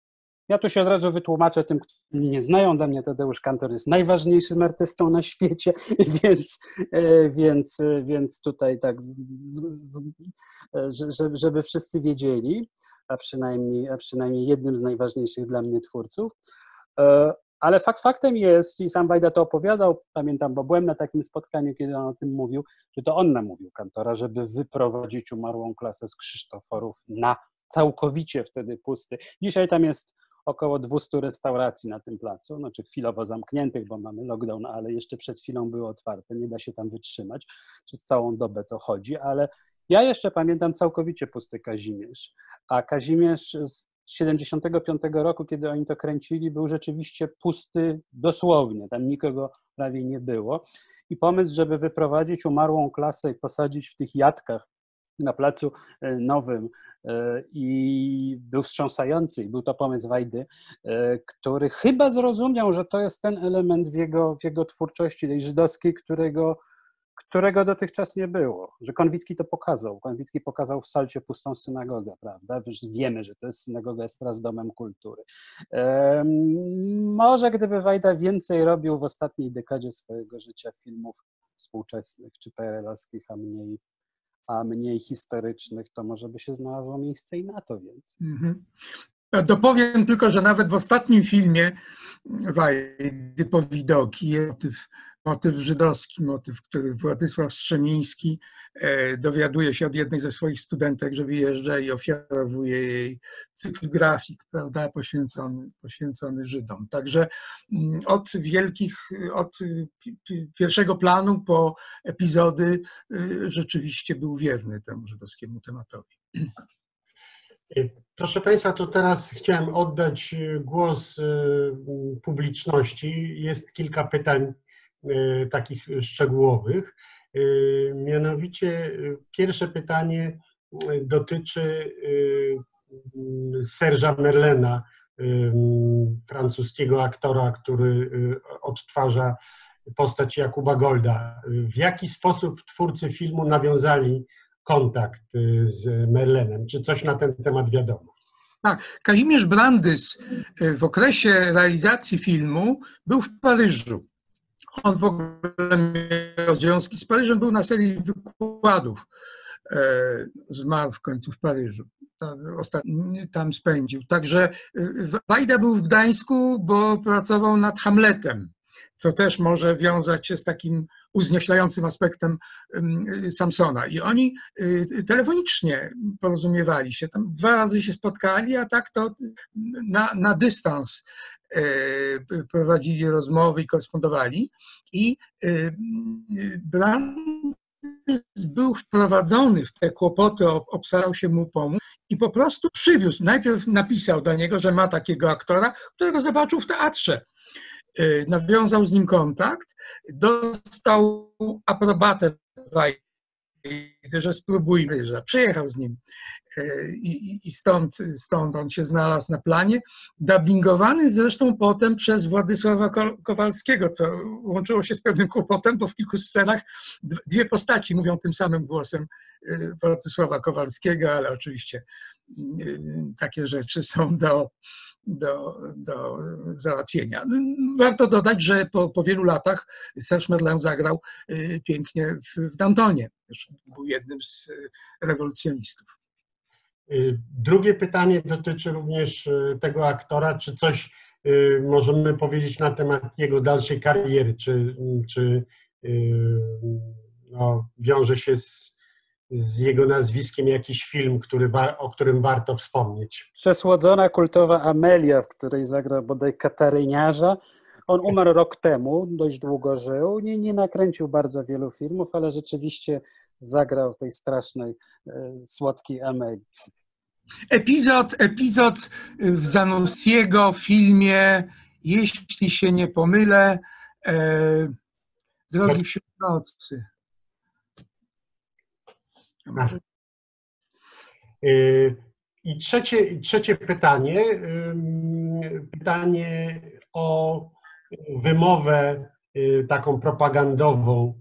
Ja tu się od razu wytłumaczę tym, którzy mnie nie znają. Dla mnie Tadeusz Kantor jest najważniejszym artystą na świecie, więc, więc, więc tutaj tak, z, z, żeby, żeby wszyscy wiedzieli, a przynajmniej, a przynajmniej jednym z najważniejszych dla mnie twórców. Ale fakt faktem jest, i sam Wajda to opowiadał, pamiętam, bo byłem na takim spotkaniu, kiedy on o tym mówił, że to on namówił Kantora, żeby wyprowadzić umarłą klasę z Krzysztoforów na całkowicie wtedy pusty. Dzisiaj tam jest około dwieście restauracji na tym placu, znaczy chwilowo zamkniętych, bo mamy lockdown, ale jeszcze przed chwilą były otwarte, nie da się tam wytrzymać, przez całą dobę to chodzi, ale ja jeszcze pamiętam całkowicie pusty Kazimierz, a Kazimierz z siedemdziesiątego piątego roku, kiedy oni to kręcili, był rzeczywiście pusty dosłownie, tam nikogo prawie nie było i pomysł, żeby wyprowadzić umarłą klasę i posadzić w tych jatkach na placu Nowym i był wstrząsający i był to pomysł Wajdy, który chyba zrozumiał, że to jest ten element w jego, w jego twórczości tej żydowskiej, którego, którego dotychczas nie było, że Konwicki to pokazał. Konwicki pokazał w Salcie pustą synagogę, prawda? Wiemy, że to jest synagoga jest teraz domem kultury. Może gdyby Wajda więcej robił w ostatniej dekadzie swojego życia filmów współczesnych czy P R L-owskich, a mniej a mniej historycznych, to może by się znalazło miejsce i na to więcej. Mhm. Dopowiem tylko, że nawet w ostatnim filmie Wajdy Powidoki jest motyw, motyw żydowski, motyw, który Władysław Strzemiński e, dowiaduje się od jednej ze swoich studentek, że wyjeżdża i ofiarowuje jej cykl grafik, prawda, poświęcony, poświęcony Żydom. Także od wielkich, od pierwszego planu po epizody rzeczywiście był wierny temu żydowskiemu tematowi. Proszę Państwa, to teraz chciałem oddać głos publiczności. Jest kilka pytań takich szczegółowych. Mianowicie pierwsze pytanie dotyczy Serge'a Merlena, francuskiego aktora, który odtwarza postać Jakuba Golda. W jaki sposób twórcy filmu nawiązali kontakt z Merlenem? Czy coś na ten temat wiadomo? Tak, Kazimierz Brandys w okresie realizacji filmu był w Paryżu. On w ogóle miał związki z Paryżem, był na serii wykładów. Zmarł w końcu w Paryżu. Ostatnio tam spędził. Także Wajda był w Gdańsku, bo pracował nad Hamletem, co też może wiązać się z takim uznieślającym aspektem Samsona. I oni telefonicznie porozumiewali się, tam dwa razy się spotkali, a tak to na, na dystans prowadzili rozmowy i korespondowali. I Brandys był wprowadzony w te kłopoty, obstarał się mu pomóc i po prostu przywiózł. Najpierw napisał do niego, że ma takiego aktora, którego zobaczył w teatrze. Nawiązał z nim kontakt, dostał aprobatę Wajdy, że spróbujmy, że przyjechał z nim i, i stąd, stąd on się znalazł na planie, dubbingowany zresztą potem przez Władysława Kowalskiego, co łączyło się z pewnym kłopotem, bo w kilku scenach dwie postaci mówią tym samym głosem Władysława Kowalskiego, ale oczywiście takie rzeczy są do, do, do załatwienia. Warto dodać, że po, po wielu latach Serge Merlin zagrał pięknie w, w Dantonie. Był jednym z rewolucjonistów. Drugie pytanie dotyczy również tego aktora. Czy coś możemy powiedzieć na temat jego dalszej kariery? Czy, czy no, wiąże się z z jego nazwiskiem jakiś film, który, o którym warto wspomnieć? Przesłodzona kultowa Amelia, w której zagrał bodaj kataryniarza. On umarł rok temu, dość długo żył, nie, nie nakręcił bardzo wielu filmów, ale rzeczywiście zagrał w tej strasznej, słodkiej Amelii. Epizod, epizod w Zanussiego filmie, jeśli się nie pomylę, e, Drogi wśród nocy. I trzecie, trzecie pytanie, pytanie o wymowę taką propagandową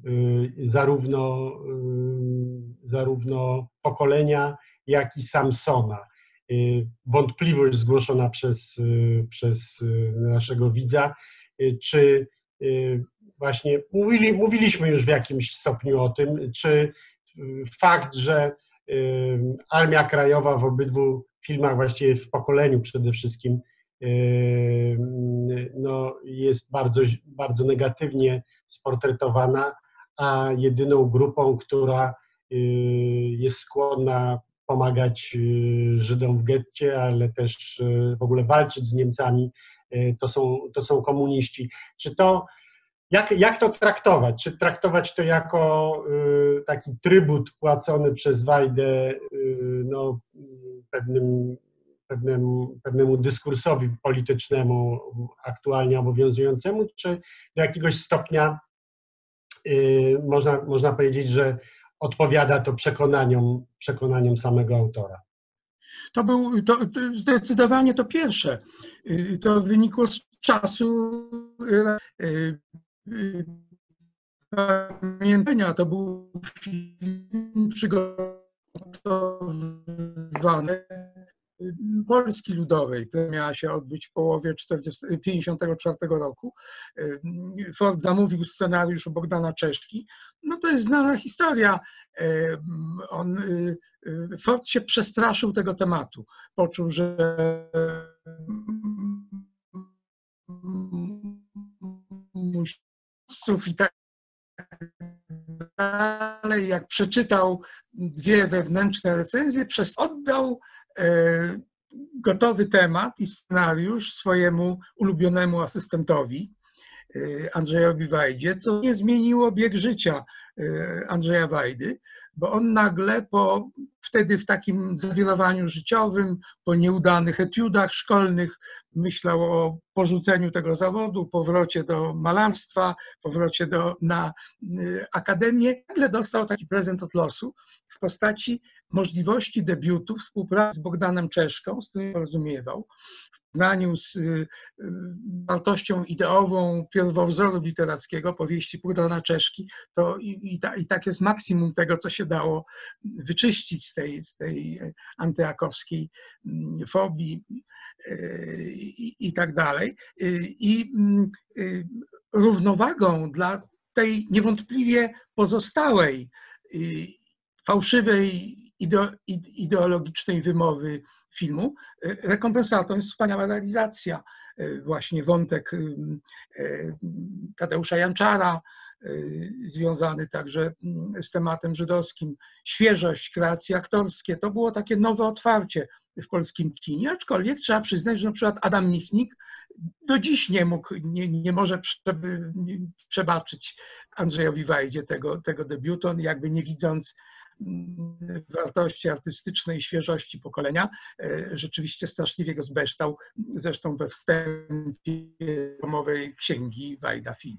zarówno, zarówno pokolenia, jak i Samsona. wątpliwość zgłoszona przez, przez naszego widza, czy właśnie mówili, mówiliśmy już w jakimś stopniu o tym, czy fakt, że Armia Krajowa w obydwu filmach, właściwie w Pokoleniu przede wszystkim, no, jest bardzo, bardzo negatywnie sportretowana, a jedyną grupą, która jest skłonna pomagać Żydom w getcie, ale też w ogóle walczyć z Niemcami, to są, to są komuniści. Czy to, jak, jak to traktować? Czy traktować to jako taki trybut płacony przez Wajdę no, pewnym, pewnemu, pewnemu dyskursowi politycznemu aktualnie obowiązującemu, czy do jakiegoś stopnia można, można powiedzieć, że odpowiada to przekonaniom, przekonaniom samego autora? To był to, to zdecydowanie to pierwsze. To wynikło z czasu pamiętania. To był film przygotowany Polski Ludowej, która miała się odbyć w połowie pięćdziesiątego czwartego roku. Ford zamówił scenariusz u Bogdana Czeszki. No to jest znana historia. On, Ford się przestraszył tego tematu. Poczuł, że i tak dalej. Jak przeczytał dwie wewnętrzne recenzje, przez oddał gotowy temat i scenariusz swojemu ulubionemu asystentowi, Andrzejowi Wajdzie, co nie zmieniło bieg życia Andrzeja Wajdy, bo on nagle po, wtedy w takim zawirowaniu życiowym, po nieudanych etiudach szkolnych myślał o porzuceniu tego zawodu, powrocie do malarstwa, powrocie do, na akademię. Nagle dostał taki prezent od losu w postaci możliwości debiutu, współpracy z Bogdanem Czeszką, z którym porozumiewał, w porównaniu z wartością ideową pierwowzoru literackiego, powieści Bogdana Czeszki, to i, i, ta, i tak jest maksimum tego, co się dało wyczyścić z tej, z tej antyakowskiej fobii i, i tak dalej. I równowagą dla tej niewątpliwie pozostałej fałszywej ideologicznej wymowy filmu, rekompensatą jest wspaniała realizacja. Właśnie wątek Tadeusza Janczara, związany także z tematem żydowskim, świeżość, kreacje aktorskie, to było takie nowe otwarcie w polskim kinie, aczkolwiek trzeba przyznać, że na przykład Adam Michnik do dziś nie mógł, nie, nie może przebaczyć Andrzejowi Wajdzie tego, tego debiutu, on jakby nie widząc wartości artystycznej, świeżości pokolenia, rzeczywiście straszliwie go zbeształ, zresztą we wstępie tomowej księgi Wajda Film.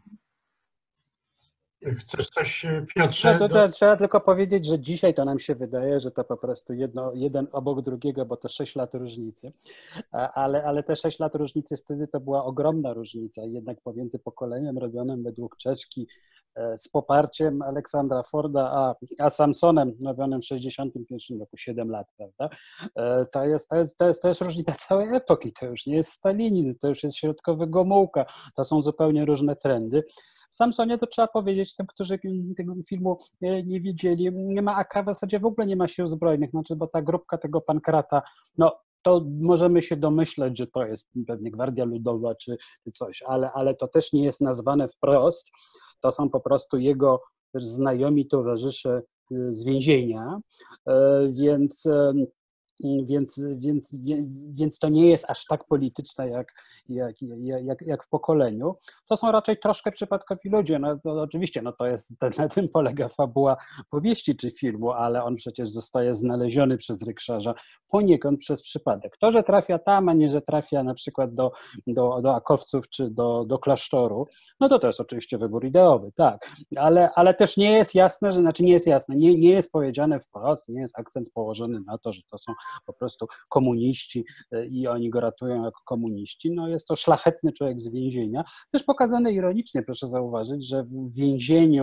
Chcesz coś, Piotrze? No to, to trzeba tylko powiedzieć, że dzisiaj to nam się wydaje, że to po prostu jedno, jeden obok drugiego, bo to sześć lat różnicy, ale, ale te sześć lat różnicy wtedy to była ogromna różnica, jednak pomiędzy pokoleniem robionym według Czeszki z poparciem Aleksandra Forda, a, a Samsonem robionym w sześćdziesiątym pierwszym roku, siedem lat, prawda? To jest, to, jest, to, jest, to jest różnica całej epoki, to już nie jest stalinizm, to już jest środkowy Gomułka, to są zupełnie różne trendy. W Samsonie to trzeba powiedzieć tym, którzy tego filmu nie widzieli, nie ma A K, w zasadzie w ogóle nie ma sił zbrojnych, znaczy, bo ta grupka tego Pankrata, no to możemy się domyśleć, że to jest pewnie Gwardia Ludowa czy coś, ale, ale to też nie jest nazwane wprost, to są po prostu jego też znajomi towarzysze z więzienia, więc Więc, więc, więc to nie jest aż tak polityczne jak, jak, jak, jak w Pokoleniu. To są raczej troszkę przypadkowi ludzie. No, no oczywiście no to jest, na tym polega fabuła powieści czy filmu, ale on przecież zostaje znaleziony przez rykszarza poniekąd przez przypadek. To, że trafia tam, a nie, że trafia na przykład do, do, do akowców czy do, do klasztoru, no to to jest oczywiście wybór ideowy, tak. Ale, ale też nie jest jasne, że znaczy nie jest jasne, nie, nie jest powiedziane wprost, nie jest akcent położony na to, że to są po prostu komuniści i oni go ratują jako komuniści. No jest to szlachetny człowiek z więzienia. Też pokazane ironicznie, proszę zauważyć, że w więzieniu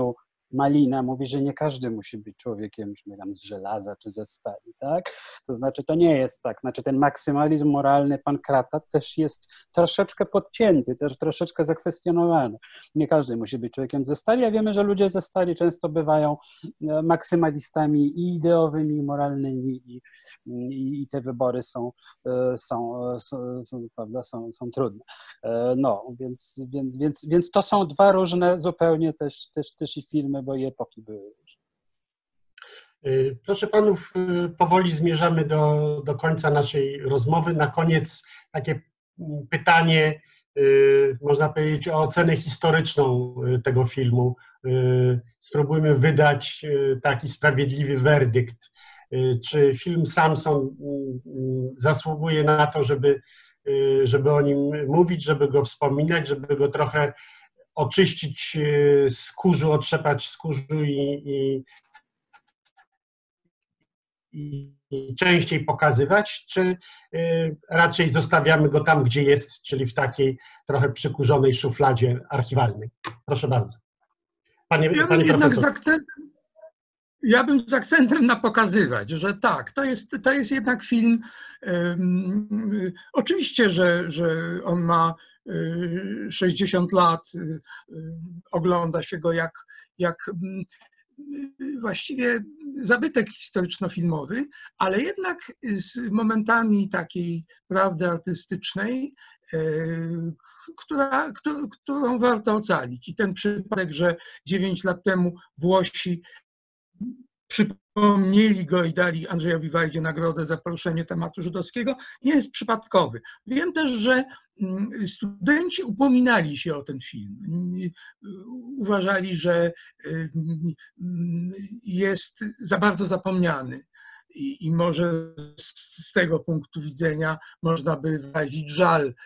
Malina mówi, że nie każdy musi być człowiekiem nie wiem, z żelaza czy ze stali, tak? To znaczy to nie jest tak. Znaczy ten maksymalizm moralny Pankrata też jest troszeczkę podcięty, też troszeczkę zakwestionowany. Nie każdy musi być człowiekiem ze stali, a wiemy, że ludzie ze stali często bywają maksymalistami i ideowymi, i moralnymi i, i, i te wybory są, są, są, są, prawda, są, są trudne. No, więc, więc, więc, więc to są dwa różne zupełnie też, też, też i filmy, bo i epoki były różne. Proszę panów, powoli zmierzamy do, do końca naszej rozmowy. Na koniec takie pytanie, można powiedzieć, o ocenę historyczną tego filmu. Spróbujmy wydać taki sprawiedliwy werdykt. Czy film Samson zasługuje na to, żeby, żeby o nim mówić, żeby go wspominać, żeby go trochę oczyścić z kurzu, otrzepać z kurzu i, i, i, i częściej pokazywać, czy raczej zostawiamy go tam, gdzie jest, czyli w takiej trochę przykurzonej szufladzie archiwalnej? Proszę bardzo. Panie, ja panie jednak profesor. Z akcentem, ja bym z akcentem na pokazywać, że tak, to jest, to jest jednak film, um, oczywiście, że, że on ma sześćdziesiąt lat, ogląda się go jak, jak właściwie zabytek historyczno-filmowy, ale jednak z momentami takiej prawdy artystycznej, która, którą warto ocalić. I ten przypadek, że dziewięć lat temu Włosi przypomnieli go i dali Andrzejowi Wajdzie nagrodę za poruszenie tematu żydowskiego, nie jest przypadkowy. Wiem też, że studenci upominali się o ten film. Uważali, że jest za bardzo zapomniany. I, i może z tego punktu widzenia można by wyrazić żal,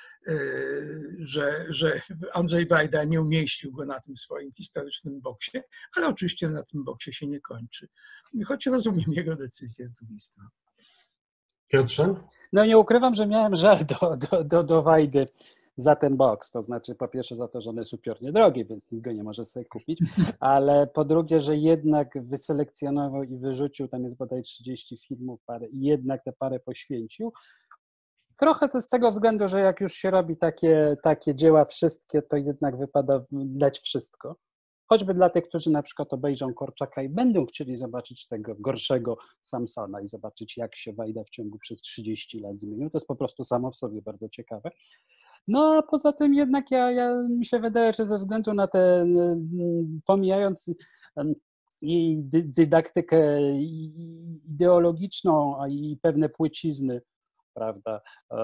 że, że Andrzej Wajda nie umieścił go na tym swoim historycznym boksie, ale oczywiście na tym boksie się nie kończy. Choć rozumiem jego decyzję z drugiej strony. Piotrze? No nie ukrywam, że miałem żal do, do, do, do Wajdy za ten boks, to znaczy po pierwsze za to, że on jest upiornie drogi, więc nikt go nie może sobie kupić, ale po drugie, że jednak wyselekcjonował i wyrzucił, tam jest bodaj trzydzieści filmów, parę, i jednak te parę poświęcił. Trochę to z tego względu, że jak już się robi takie, takie dzieła wszystkie, to jednak wypada dać wszystko. Choćby dla tych, którzy na przykład obejrzą Korczaka i będą chcieli zobaczyć tego gorszego Samsona i zobaczyć, jak się Wajda w ciągu przez trzydzieści lat zmienił. To jest po prostu samo w sobie bardzo ciekawe. No a poza tym jednak ja, ja mi się wydaje, że ze względu na te, pomijając i dydaktykę ideologiczną, a i pewne płcizny, prawda,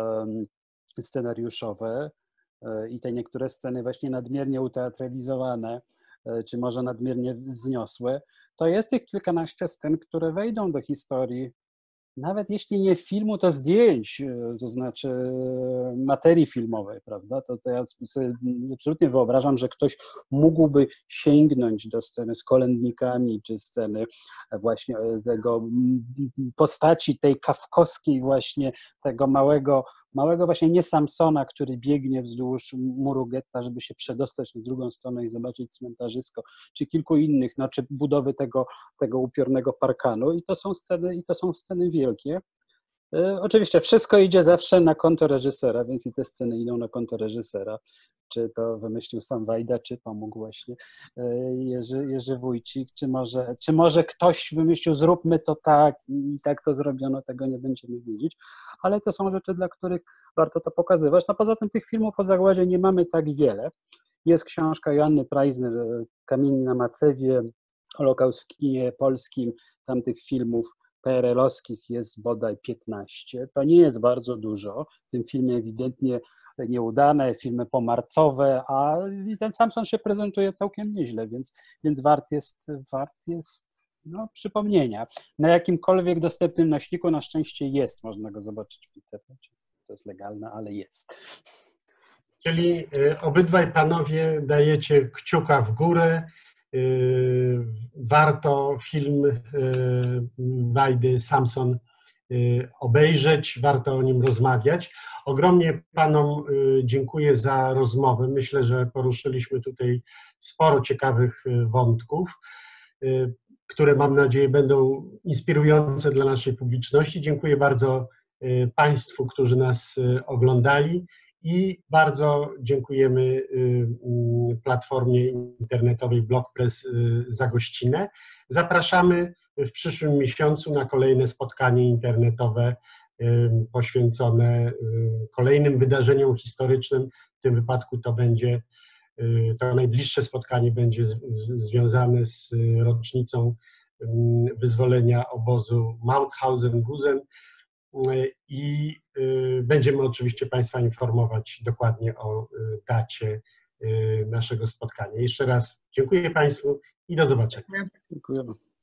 scenariuszowe i te niektóre sceny właśnie nadmiernie uteatralizowane, czy może nadmiernie wzniosłe, to jest tych kilkanaście scen, które wejdą do historii, nawet jeśli nie filmu, to zdjęć, to znaczy materii filmowej, prawda? To, to ja sobie absolutnie wyobrażam, że ktoś mógłby sięgnąć do sceny z kolędnikami, czy sceny właśnie tego postaci tej kafkowskiej właśnie, tego małego, małego właśnie nie Samsona, który biegnie wzdłuż muru getta, żeby się przedostać na drugą stronę i zobaczyć cmentarzysko, czy kilku innych, no, czy budowy tego, tego upiornego parkanu i to są sceny, i to są sceny wielkie. Oczywiście wszystko idzie zawsze na konto reżysera, więc i te sceny idą na konto reżysera. Czy to wymyślił sam Wajda, czy pomógł właśnie Jerzy, Jerzy Wójcik, czy może, czy może ktoś wymyślił, zróbmy to tak i tak to zrobiono, tego nie będziemy wiedzieć, ale to są rzeczy, dla których warto to pokazywać. No poza tym tych filmów o zagładzie nie mamy tak wiele. Jest książka Joanny Preisner, Kamieni na Macewie, Holokaust w kinie polskim, tam tych filmów P R L-owskich jest bodaj piętnaście. To nie jest bardzo dużo. W tym filmie ewidentnie nieudane, filmy pomarcowe, a ten Samson się prezentuje całkiem nieźle, więc, więc wart jest, wart jest no, przypomnienia. Na jakimkolwiek dostępnym nośniku na szczęście jest, można go zobaczyć w internecie. To jest legalne, ale jest. Czyli obydwaj panowie dajecie kciuka w górę. Warto film Wajdy Samson obejrzeć, warto o nim rozmawiać. Ogromnie panom dziękuję za rozmowę. Myślę, że poruszyliśmy tutaj sporo ciekawych wątków. które mam nadzieję będą inspirujące dla naszej publiczności. Dziękuję bardzo Państwu, którzy nas oglądali i bardzo dziękujemy platformie internetowej Blogpress za gościnę. Zapraszamy w przyszłym miesiącu na kolejne spotkanie internetowe poświęcone kolejnym wydarzeniom historycznym. W tym wypadku to będzie, to najbliższe spotkanie będzie związane z rocznicą wyzwolenia obozu Mauthausen-Gusen i będziemy oczywiście Państwa informować dokładnie o dacie naszego spotkania. Jeszcze raz dziękuję Państwu i do zobaczenia. Dziękujemy.